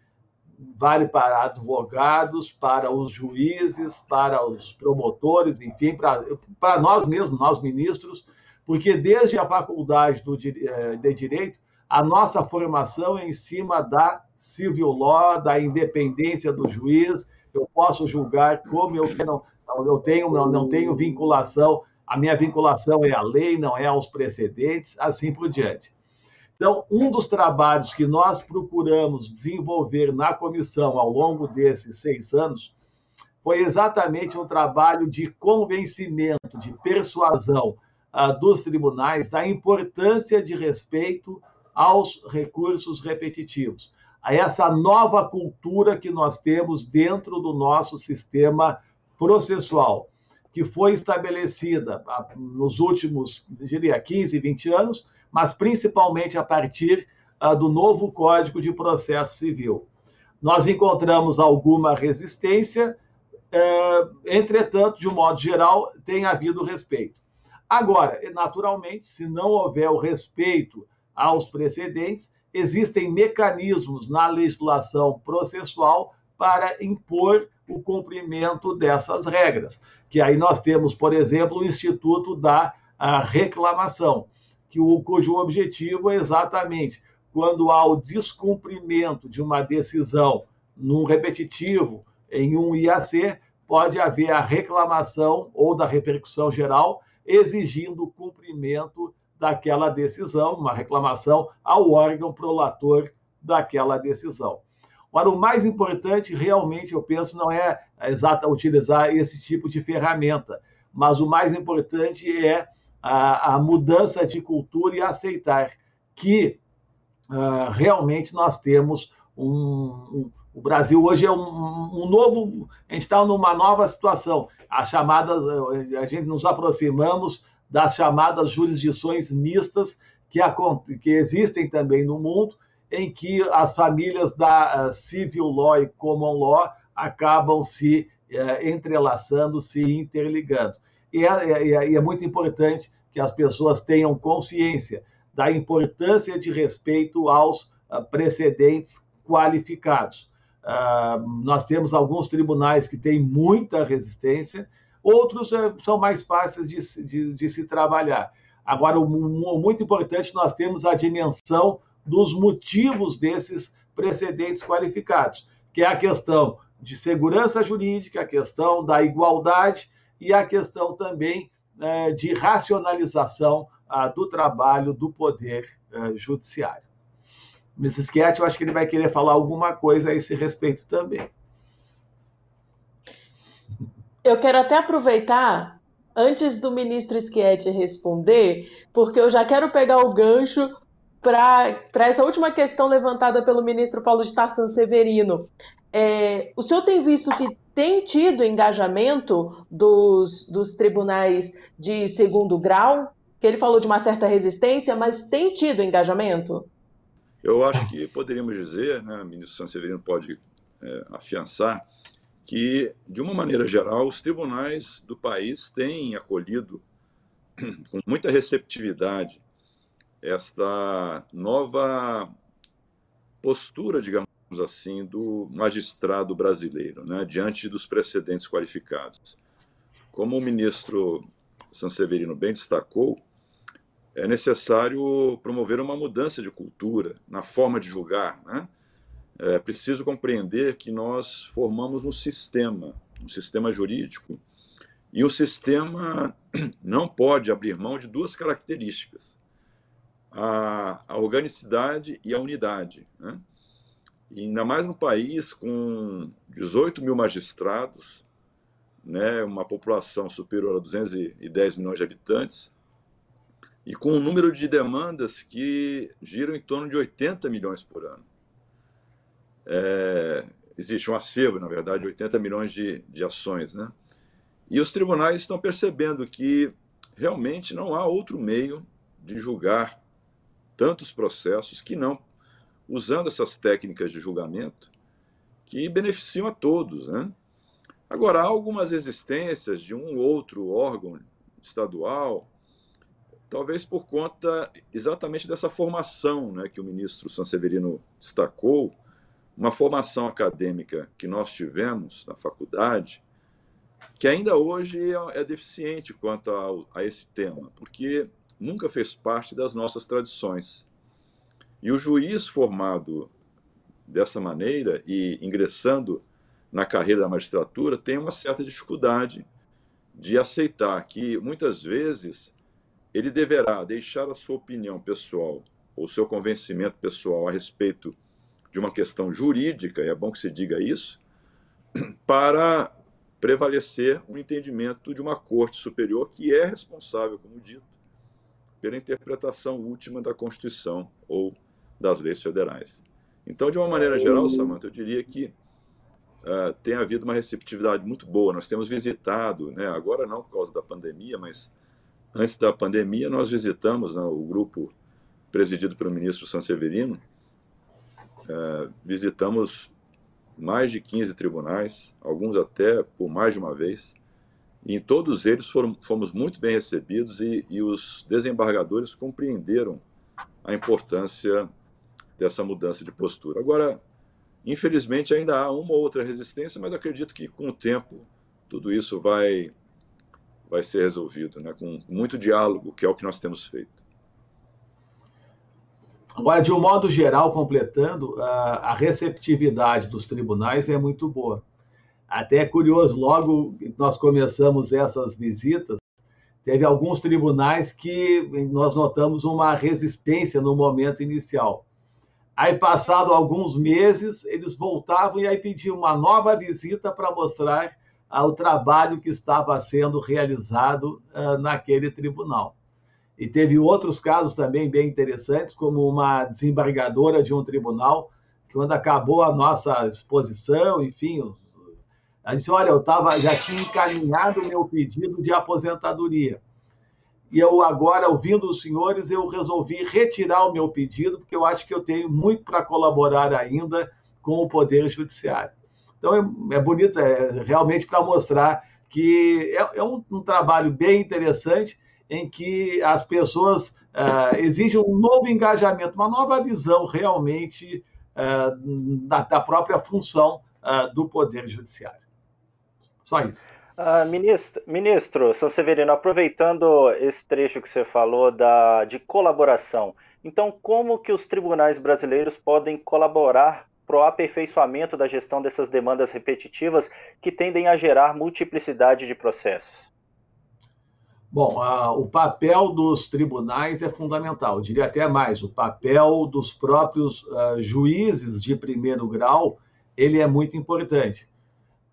Vale para advogados, para os juízes, para os promotores, enfim, para, para nós mesmos, nós ministros, porque desde a faculdade do, de direito, a nossa formação é em cima da civil law, da independência do juiz, eu posso julgar como eu quero, eu tenho, não, não tenho vinculação, a minha vinculação é à lei, não é aos precedentes, assim por diante. Então, um dos trabalhos que nós procuramos desenvolver na comissão ao longo desses seis anos foi exatamente um trabalho de convencimento, de persuasão uh, dos tribunais da importância de respeito aos recursos repetitivos, a essa nova cultura que nós temos dentro do nosso sistema processual, que foi estabelecida nos últimos, eu diria, quinze, vinte anos, mas principalmente a partir uh, do novo Código de Processo Civil. Nós encontramos alguma resistência, uh, entretanto, de um modo geral, tem havido respeito. Agora, naturalmente, se não houver o respeito aos precedentes, existem mecanismos na legislação processual para impor o cumprimento dessas regras, que aí nós temos, por exemplo, o Instituto da Reclamação, que o, cujo objetivo é exatamente quando há o descumprimento de uma decisão num repetitivo, em um I A C, pode haver a reclamação ou da repercussão geral, exigindo o cumprimento daquela decisão, uma reclamação ao órgão prolator daquela decisão. Ora, o mais importante, realmente, eu penso, não é exata utilizar esse tipo de ferramenta, mas o mais importante é a, a mudança de cultura e aceitar que uh, realmente nós temos um, um... O Brasil hoje é um, um novo... A gente está numa nova situação. As chamadas... A gente nos aproximamos das chamadas jurisdições mistas que, que existem também no mundo, em que as famílias da civil law e common law acabam se eh, entrelaçando, se interligando. E é, é, é muito importante que as pessoas tenham consciência da importância de respeito aos uh, precedentes qualificados. Uh, nós temos alguns tribunais que têm muita resistência, outros uh, são mais fáceis de, de, de se trabalhar. Agora, o, o muito importante, nós temos a dimensão dos motivos desses precedentes qualificados, que é a questão de segurança jurídica, a questão da igualdade e a questão também eh, de racionalização ah, do trabalho do poder eh, judiciário. missus Chiatti, eu acho que ele vai querer falar alguma coisa a esse respeito também. Eu quero até aproveitar, antes do ministro Schietti responder, porque eu já quero pegar o gancho para essa última questão levantada pelo ministro Paulo de Tarsan Severino. É, o senhor tem visto que tem tido engajamento dos, dos tribunais de segundo grau? Que ele falou de uma certa resistência, mas tem tido engajamento? Eu acho que poderíamos dizer, né, o ministro Sanseverino pode é, afiançar, que, de uma maneira geral, os tribunais do país têm acolhido com muita receptividade esta nova postura, digamos assim, do magistrado brasileiro, né, diante dos precedentes qualificados. Como o ministro Sanseverino bem destacou, é necessário promover uma mudança de cultura na forma de julgar, né? É preciso compreender que nós formamos um sistema, um sistema jurídico, e o sistema não pode abrir mão de duas características, a, a organicidade e a unidade, né? E ainda mais num país com dezoito mil magistrados, né, uma população superior a duzentos e dez milhões de habitantes, e com um número de demandas que giram em torno de oitenta milhões por ano. É, existe um acervo, na verdade, de oitenta milhões de, de ações, né? E os tribunais estão percebendo que realmente não há outro meio de julgar tantos processos que não usando essas técnicas de julgamento que beneficiam a todos, né? Agora, há algumas resistências de um ou outro órgão estadual, talvez por conta exatamente dessa formação, né, que o ministro Sanseverino destacou, uma formação acadêmica que nós tivemos na faculdade, que ainda hoje é deficiente quanto a, a esse tema, porque nunca fez parte das nossas tradições. E o juiz formado dessa maneira e ingressando na carreira da magistratura tem uma certa dificuldade de aceitar que, muitas vezes, ele deverá deixar a sua opinião pessoal ou seu convencimento pessoal a respeito de uma questão jurídica, e é bom que se diga isso, para prevalecer um entendimento de uma corte superior que é responsável, como dito, pela interpretação última da Constituição ou das leis federais. Então, de uma maneira geral, Samantha, eu diria que uh, tem havido uma receptividade muito boa. Nós temos visitado, né, agora não por causa da pandemia, mas antes da pandemia nós visitamos, né, o grupo presidido pelo ministro Sanseverino, uh, visitamos mais de quinze tribunais, alguns até por mais de uma vez, e em todos eles foram, fomos muito bem recebidos e, e os desembargadores compreenderam a importância dessa mudança de postura. Agora, infelizmente, ainda há uma ou outra resistência, mas acredito que, com o tempo, tudo isso vai, vai ser resolvido, né? Com muito diálogo, que é o que nós temos feito. Agora, de um modo geral, completando, a receptividade dos tribunais é muito boa. Até é curioso, logo que nós começamos essas visitas, teve alguns tribunais que nós notamos uma resistência no momento inicial. Aí, passado alguns meses, eles voltavam e aí pediam uma nova visita para mostrar ah, o trabalho que estava sendo realizado ah, naquele tribunal. E teve outros casos também bem interessantes, como uma desembargadora de um tribunal, que quando acabou a nossa exposição, enfim, ela disse, olha, eu tava, já tinha encaminhado o meu pedido de aposentadoria. E eu agora, ouvindo os senhores, eu resolvi retirar o meu pedido, porque eu acho que eu tenho muito para colaborar ainda com o Poder Judiciário. Então, é, é bonito, é realmente para mostrar que é, é um, um trabalho bem interessante, em que as pessoas uh, exigem um novo engajamento, uma nova visão realmente uh, da, da própria função uh, do Poder Judiciário. Só isso. Uh, ministro, ministro Sanseverino, aproveitando esse trecho que você falou da, de colaboração, então como que os tribunais brasileiros podem colaborar para o aperfeiçoamento da gestão dessas demandas repetitivas que tendem a gerar multiplicidade de processos? Bom, uh, o papel dos tribunais é fundamental, eu diria até mais, o papel dos próprios uh, juízes de primeiro grau, ele é muito importante,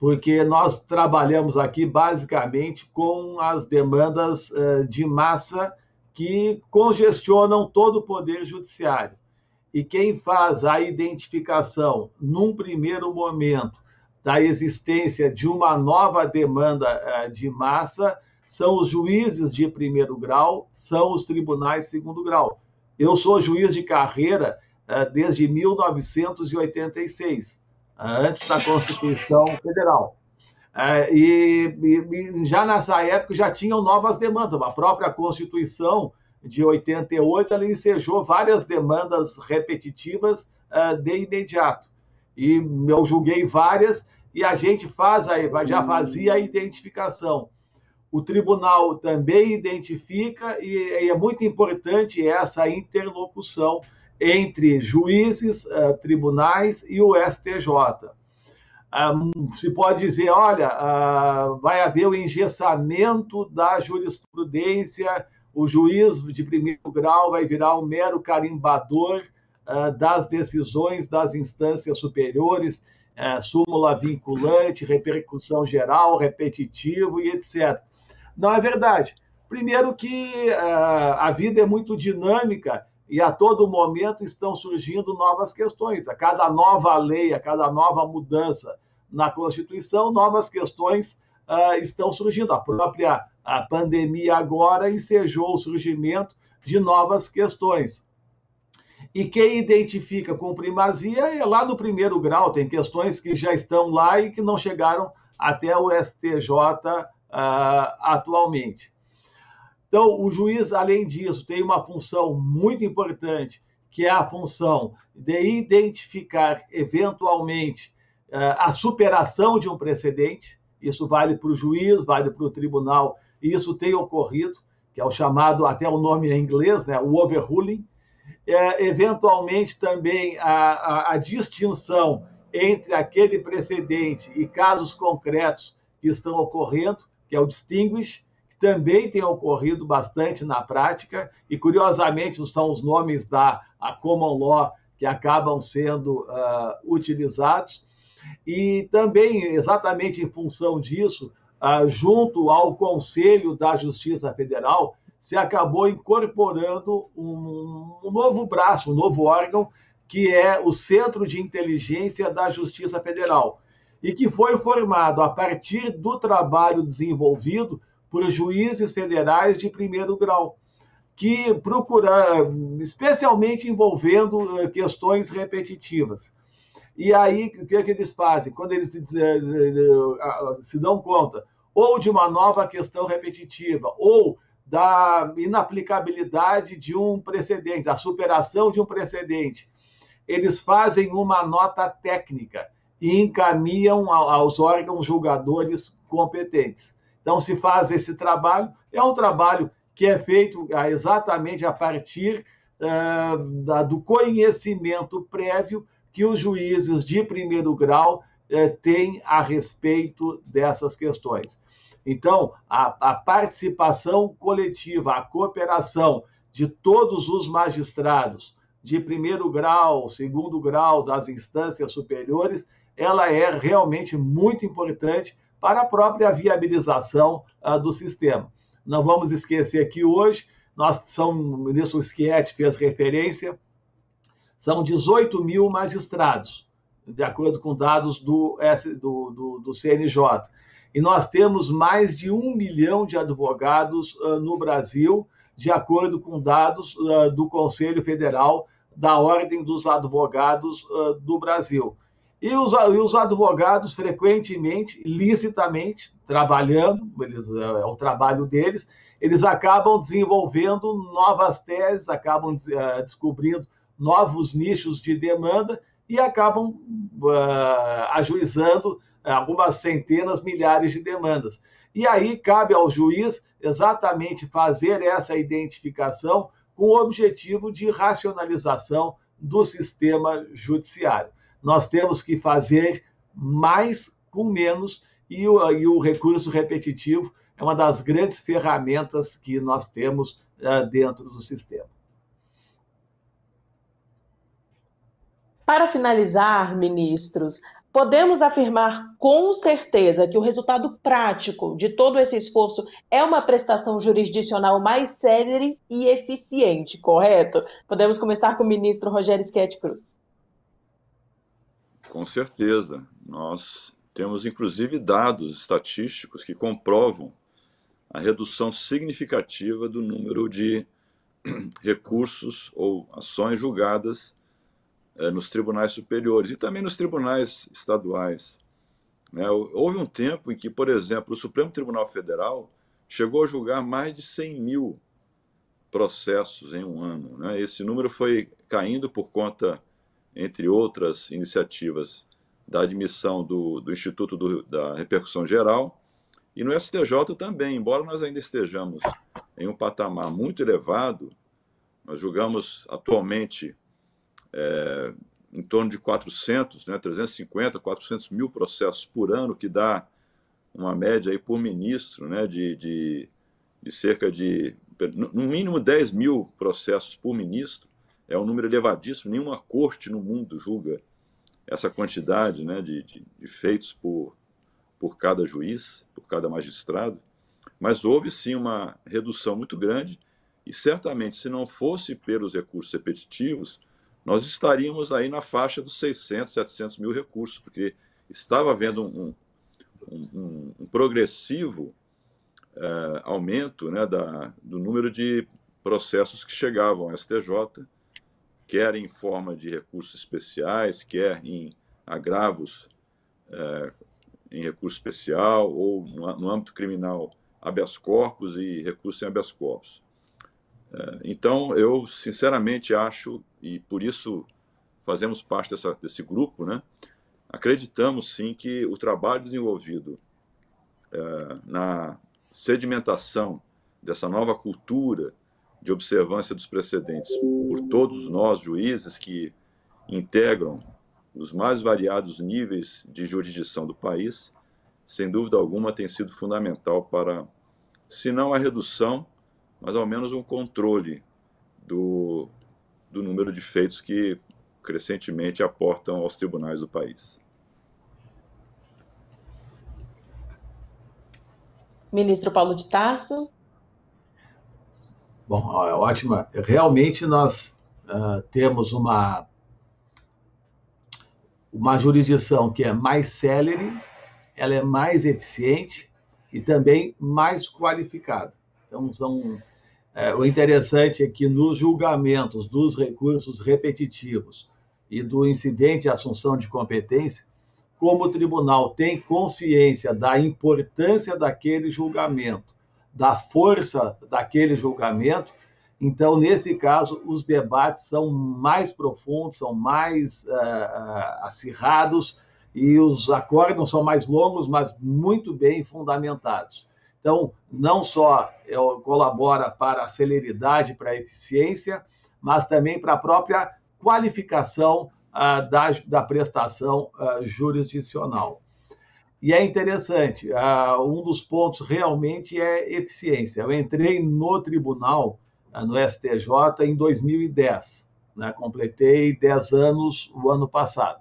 porque nós trabalhamos aqui basicamente com as demandas uh, de massa que congestionam todo o Poder Judiciário. E quem faz a identificação, num primeiro momento, da existência de uma nova demanda uh, de massa são os juízes de primeiro grau, são os tribunais de segundo grau. Eu sou juiz de carreira uh, desde mil novecentos e oitenta e seis, uh, antes da Constituição Federal. Uh, e, e já nessa época já tinham novas demandas. A própria Constituição de oitenta e oito ela ensejou várias demandas repetitivas uh, de imediato. E eu julguei várias e a gente faz a, já fazia a identificação. O tribunal também identifica e é muito importante essa interlocução entre juízes, uh, tribunais e o S T J. Um, se pode dizer, olha, uh, vai haver o engessamento da jurisprudência, o juiz de primeiro grau vai virar um mero carimbador uh, das decisões das instâncias superiores, uh, súmula vinculante, repercussão geral, repetitivo e etcétera. Não é verdade. Primeiro que uh, a vida é muito dinâmica e a todo momento estão surgindo novas questões. A cada nova lei, a cada nova mudança na Constituição, novas questões uh, estão surgindo. A própria a pandemia agora ensejou o surgimento de novas questões. E quem identifica com primazia é lá no primeiro grau. Tem questões que já estão lá e que não chegaram até o S T J uh, atualmente. Então, o juiz, além disso, tem uma função muito importante, que é a função de identificar, eventualmente, a superação de um precedente. Isso vale para o juiz, vale para o tribunal, e isso tem ocorrido, que é o chamado, até o nome em inglês, né, o overruling. É, eventualmente, também, a, a, a distinção entre aquele precedente e casos concretos que estão ocorrendo, que é o distinguish, também tem ocorrido bastante na prática, e, curiosamente, são os nomes da a common law que acabam sendo uh, utilizados. E também, exatamente em função disso, uh, junto ao Conselho da Justiça Federal, se acabou incorporando um, um novo braço, um novo órgão, que é o Centro de Inteligência da Justiça Federal, e que foi formado a partir do trabalho desenvolvido por juízes federais de primeiro grau, que procuram, especialmente envolvendo questões repetitivas. E aí, o que é que eles fazem? Quando eles se dão conta ou de uma nova questão repetitiva, ou da inaplicabilidade de um precedente, da superação de um precedente, eles fazem uma nota técnica e encaminham aos órgãos julgadores competentes. Então, se faz esse trabalho, é um trabalho que é feito exatamente a partir uh, da, do conhecimento prévio que os juízes de primeiro grau uh, têm a respeito dessas questões. Então, a, a participação coletiva, a cooperação de todos os magistrados de primeiro grau, segundo grau, das instâncias superiores, ela é realmente muito importante para a própria viabilização uh, do sistema. Não vamos esquecer que hoje, nós são, o ministro Schietti fez referência, são dezoito mil magistrados, de acordo com dados do, do, do, do C N J. E nós temos mais de um milhão de advogados uh, no Brasil, de acordo com dados uh, do Conselho Federal da Ordem dos Advogados uh, do Brasil. E os, e os advogados, frequentemente, licitamente, trabalhando, eles, é o trabalho deles, eles acabam desenvolvendo novas teses, acabam uh, descobrindo novos nichos de demanda e acabam uh, ajuizando algumas centenas, milhares de demandas. E aí cabe ao juiz exatamente fazer essa identificação com o objetivo de racionalização do sistema judiciário. Nós temos que fazer mais com menos, e o, e o recurso repetitivo é uma das grandes ferramentas que nós temos uh, dentro do sistema. Para finalizar, ministros, podemos afirmar com certeza que o resultado prático de todo esse esforço é uma prestação jurisdicional mais célere e eficiente, correto? Podemos começar com o ministro Rogério Schetti Cruz. Com certeza. Nós temos, inclusive, dados estatísticos que comprovam a redução significativa do número de recursos ou ações julgadas eh, nos tribunais superiores e também nos tribunais estaduais. Né? Houve um tempo em que, por exemplo, o Supremo Tribunal Federal chegou a julgar mais de cem mil processos em um ano. Né? Esse número foi caindo por conta, entre outras iniciativas, da admissão do, do Instituto do, da Repercussão Geral, e no S T J também, embora nós ainda estejamos em um patamar muito elevado, nós julgamos atualmente é, em torno de quatrocentos, né, trezentos e cinquenta, quatrocentos mil processos por ano, que dá uma média aí por ministro, né, de, de, de cerca de, no mínimo, dez mil processos por ministro. É um número elevadíssimo, nenhuma corte no mundo julga essa quantidade, né, de, de, de feitos por, por cada juiz, por cada magistrado. Mas houve sim uma redução muito grande e certamente, se não fosse pelos recursos repetitivos, nós estaríamos aí na faixa dos seiscentos, setecentos mil recursos, porque estava havendo um, um, um, um progressivo uh, aumento, né, da, do número de processos que chegavam ao S T J, quer em forma de recursos especiais, quer em agravos é, em recurso especial, ou no, no âmbito criminal, habeas corpus e recurso em habeas corpus. É, então, eu sinceramente acho, e por isso fazemos parte dessa, desse grupo, né, acreditamos sim que o trabalho desenvolvido é, na sedimentação dessa nova cultura de observância dos precedentes por todos nós, juízes, que integram os mais variados níveis de jurisdição do país, sem dúvida alguma tem sido fundamental para, se não a redução, mas ao menos um controle do, do número de feitos que crescentemente aportam aos tribunais do país. Ministro Paulo de Tarso. Bom, ótima. Realmente nós uh, temos uma, uma jurisdição que é mais célere, ela é mais eficiente e também mais qualificada. Então, são, é, o interessante é que nos julgamentos dos recursos repetitivos e do incidente de assunção de competência, como o tribunal tem consciência da importância daquele julgamento, da força daquele julgamento, então, nesse caso, os debates são mais profundos, são mais uh, acirrados e os acórdãos são mais longos, mas muito bem fundamentados. Então, não só colabora para a celeridade, para a eficiência, mas também para a própria qualificação uh, da, da prestação uh, jurisdicional. E é interessante, uh, um dos pontos realmente é eficiência. Eu entrei no tribunal, uh, no S T J, em dois mil e dez, né? Completei dez anos o ano passado.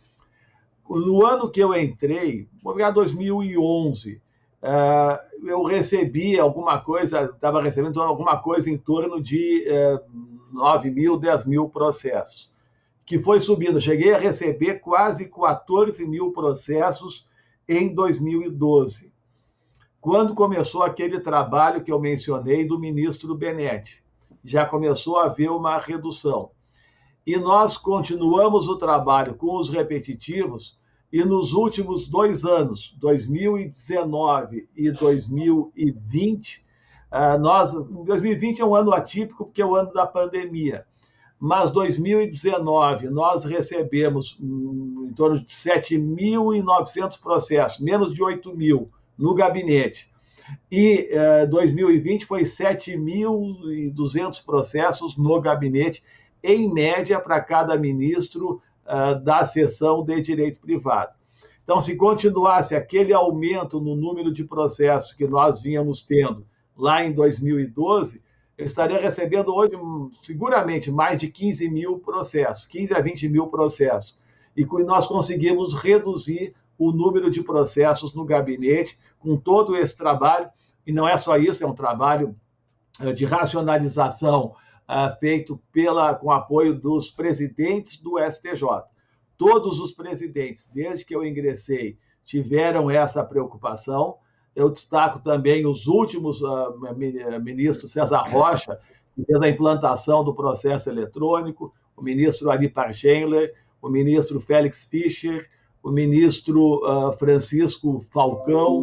No ano que eu entrei, vou pegar dois mil e onze, uh, eu recebi alguma coisa, estava recebendo alguma coisa em torno de uh, nove mil, dez mil processos, que foi subindo. Cheguei a receber quase quatorze mil processos em dois mil e doze, quando começou aquele trabalho que eu mencionei do ministro Benetti. Já começou a haver uma redução. E nós continuamos o trabalho com os repetitivos, e nos últimos dois anos, dois mil e dezenove e dois mil e vinte, nós, dois mil e vinte é um ano atípico, porque é o ano da pandemia, mas dois mil e dezenove nós recebemos um, em torno de sete mil e novecentos processos, menos de oito mil no gabinete. E uh, dois mil e vinte foi sete mil e duzentos processos no gabinete, em média, para cada ministro uh, da seção de direito privado. Então, se continuasse aquele aumento no número de processos que nós vínhamos tendo lá em dois mil e doze, eu estaria recebendo hoje seguramente mais de quinze mil processos, quinze a vinte mil processos. e nós conseguimos reduzir o número de processos no gabinete com todo esse trabalho, e não é só isso, é um trabalho de racionalização uh, feito pela, com apoio dos presidentes do S T J. Todos os presidentes, desde que eu ingressei, tiveram essa preocupação. Eu destaco também os últimos uh, ministros, César Rocha, que fez a implantação do processo eletrônico, o ministro Ari Parschenler, o ministro Félix Fischer, o ministro uh, Francisco Falcão,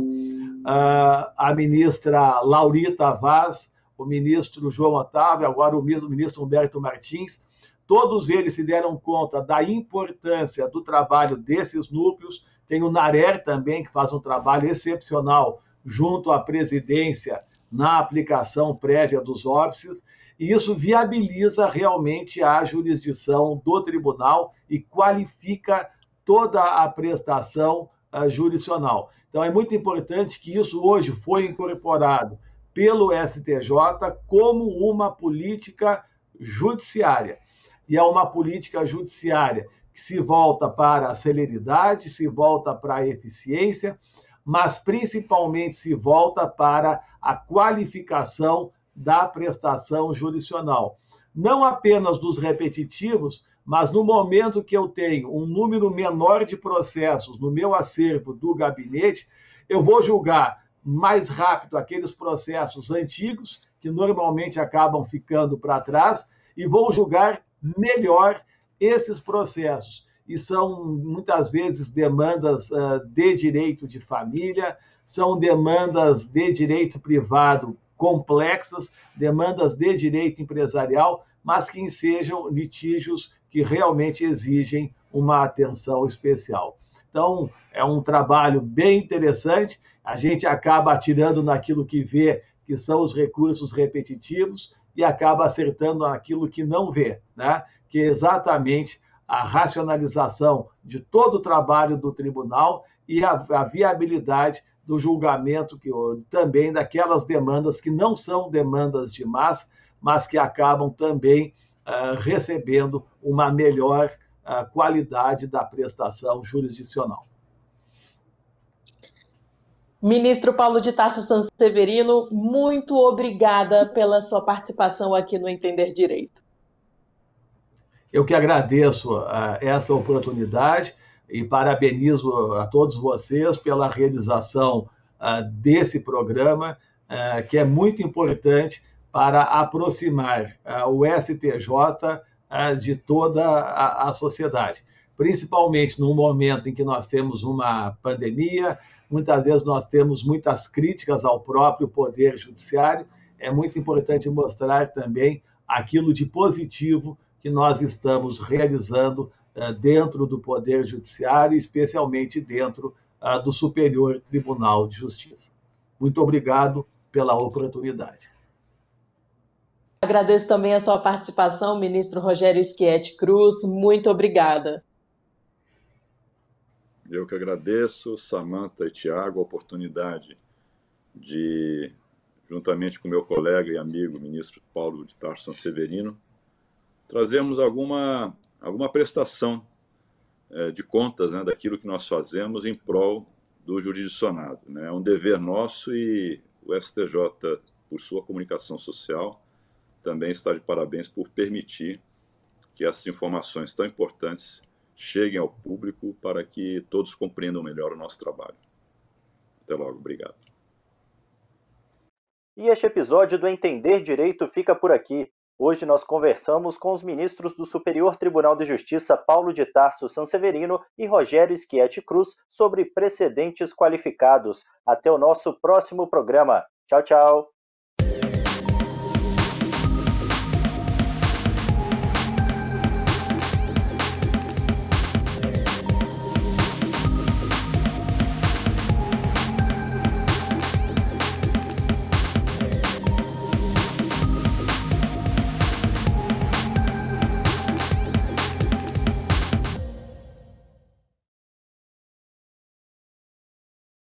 uh, a ministra Laurita Vaz, o ministro João Otávio, agora o ministro Humberto Martins. Todos eles se deram conta da importância do trabalho desses núcleos. Tem o Narer também, que faz um trabalho excepcional junto à presidência na aplicação prévia dos óbices, e isso viabiliza realmente a jurisdição do tribunal e qualifica toda a prestação uh, jurisdicional. Então, é muito importante que isso hoje foi incorporado pelo S T J como uma política judiciária. E é uma política judiciária que se volta para a celeridade, se volta para a eficiência, mas principalmente se volta para a qualificação da prestação jurisdicional. Não apenas dos repetitivos, mas no momento que eu tenho um número menor de processos no meu acervo do gabinete, eu vou julgar mais rápido aqueles processos antigos, que normalmente acabam ficando para trás, e vou julgar melhor esses processos. E são, muitas vezes, demandas uh, de direito de família, são demandas de direito privado complexas, demandas de direito empresarial, mas que sejam litígios que realmente exigem uma atenção especial. Então, é um trabalho bem interessante, a gente acaba atirando naquilo que vê, que são os recursos repetitivos, e acaba acertando naquilo que não vê, né? Que é exatamente a racionalização de todo o trabalho do tribunal e a, a viabilidade do julgamento, que, também daquelas demandas que não são demandas de massa, mas que acabam também uh, recebendo uma melhor uh, qualidade da prestação jurisdicional. Ministro Paulo de Tarso Sanseverino, muito obrigada pela sua participação aqui no Entender Direito. Eu que agradeço uh, essa oportunidade e parabenizo a todos vocês pela realização uh, desse programa, uh, que é muito importante para aproximar uh, o S T J uh, de toda a, a sociedade, principalmente num momento em que nós temos uma pandemia. Muitas vezes nós temos muitas críticas ao próprio Poder Judiciário. É muito importante mostrar também aquilo de positivo que nós estamos realizando uh, dentro do Poder Judiciário, especialmente dentro uh, do Superior Tribunal de Justiça. Muito obrigado pela oportunidade. Agradeço também a sua participação, ministro Rogério Schietti Cruz. Muito obrigada. Eu que agradeço, Samantha e Tiago, a oportunidade de, juntamente com meu colega e amigo, ministro Paulo de Tarso Sanseverino, trazermos alguma, alguma prestação é, de contas, né, daquilo que nós fazemos em prol do jurisdicionado, né? É um dever nosso e o S T J, por sua comunicação social, também está de parabéns por permitir que essas informações tão importantes cheguem ao público para que todos compreendam melhor o nosso trabalho. Até logo, obrigado. E este episódio do Entender Direito fica por aqui. Hoje nós conversamos com os ministros do Superior Tribunal de Justiça Paulo de Tarso Sanseverino e Rogério Schietti Cruz sobre precedentes qualificados. Até o nosso próximo programa. Tchau, tchau.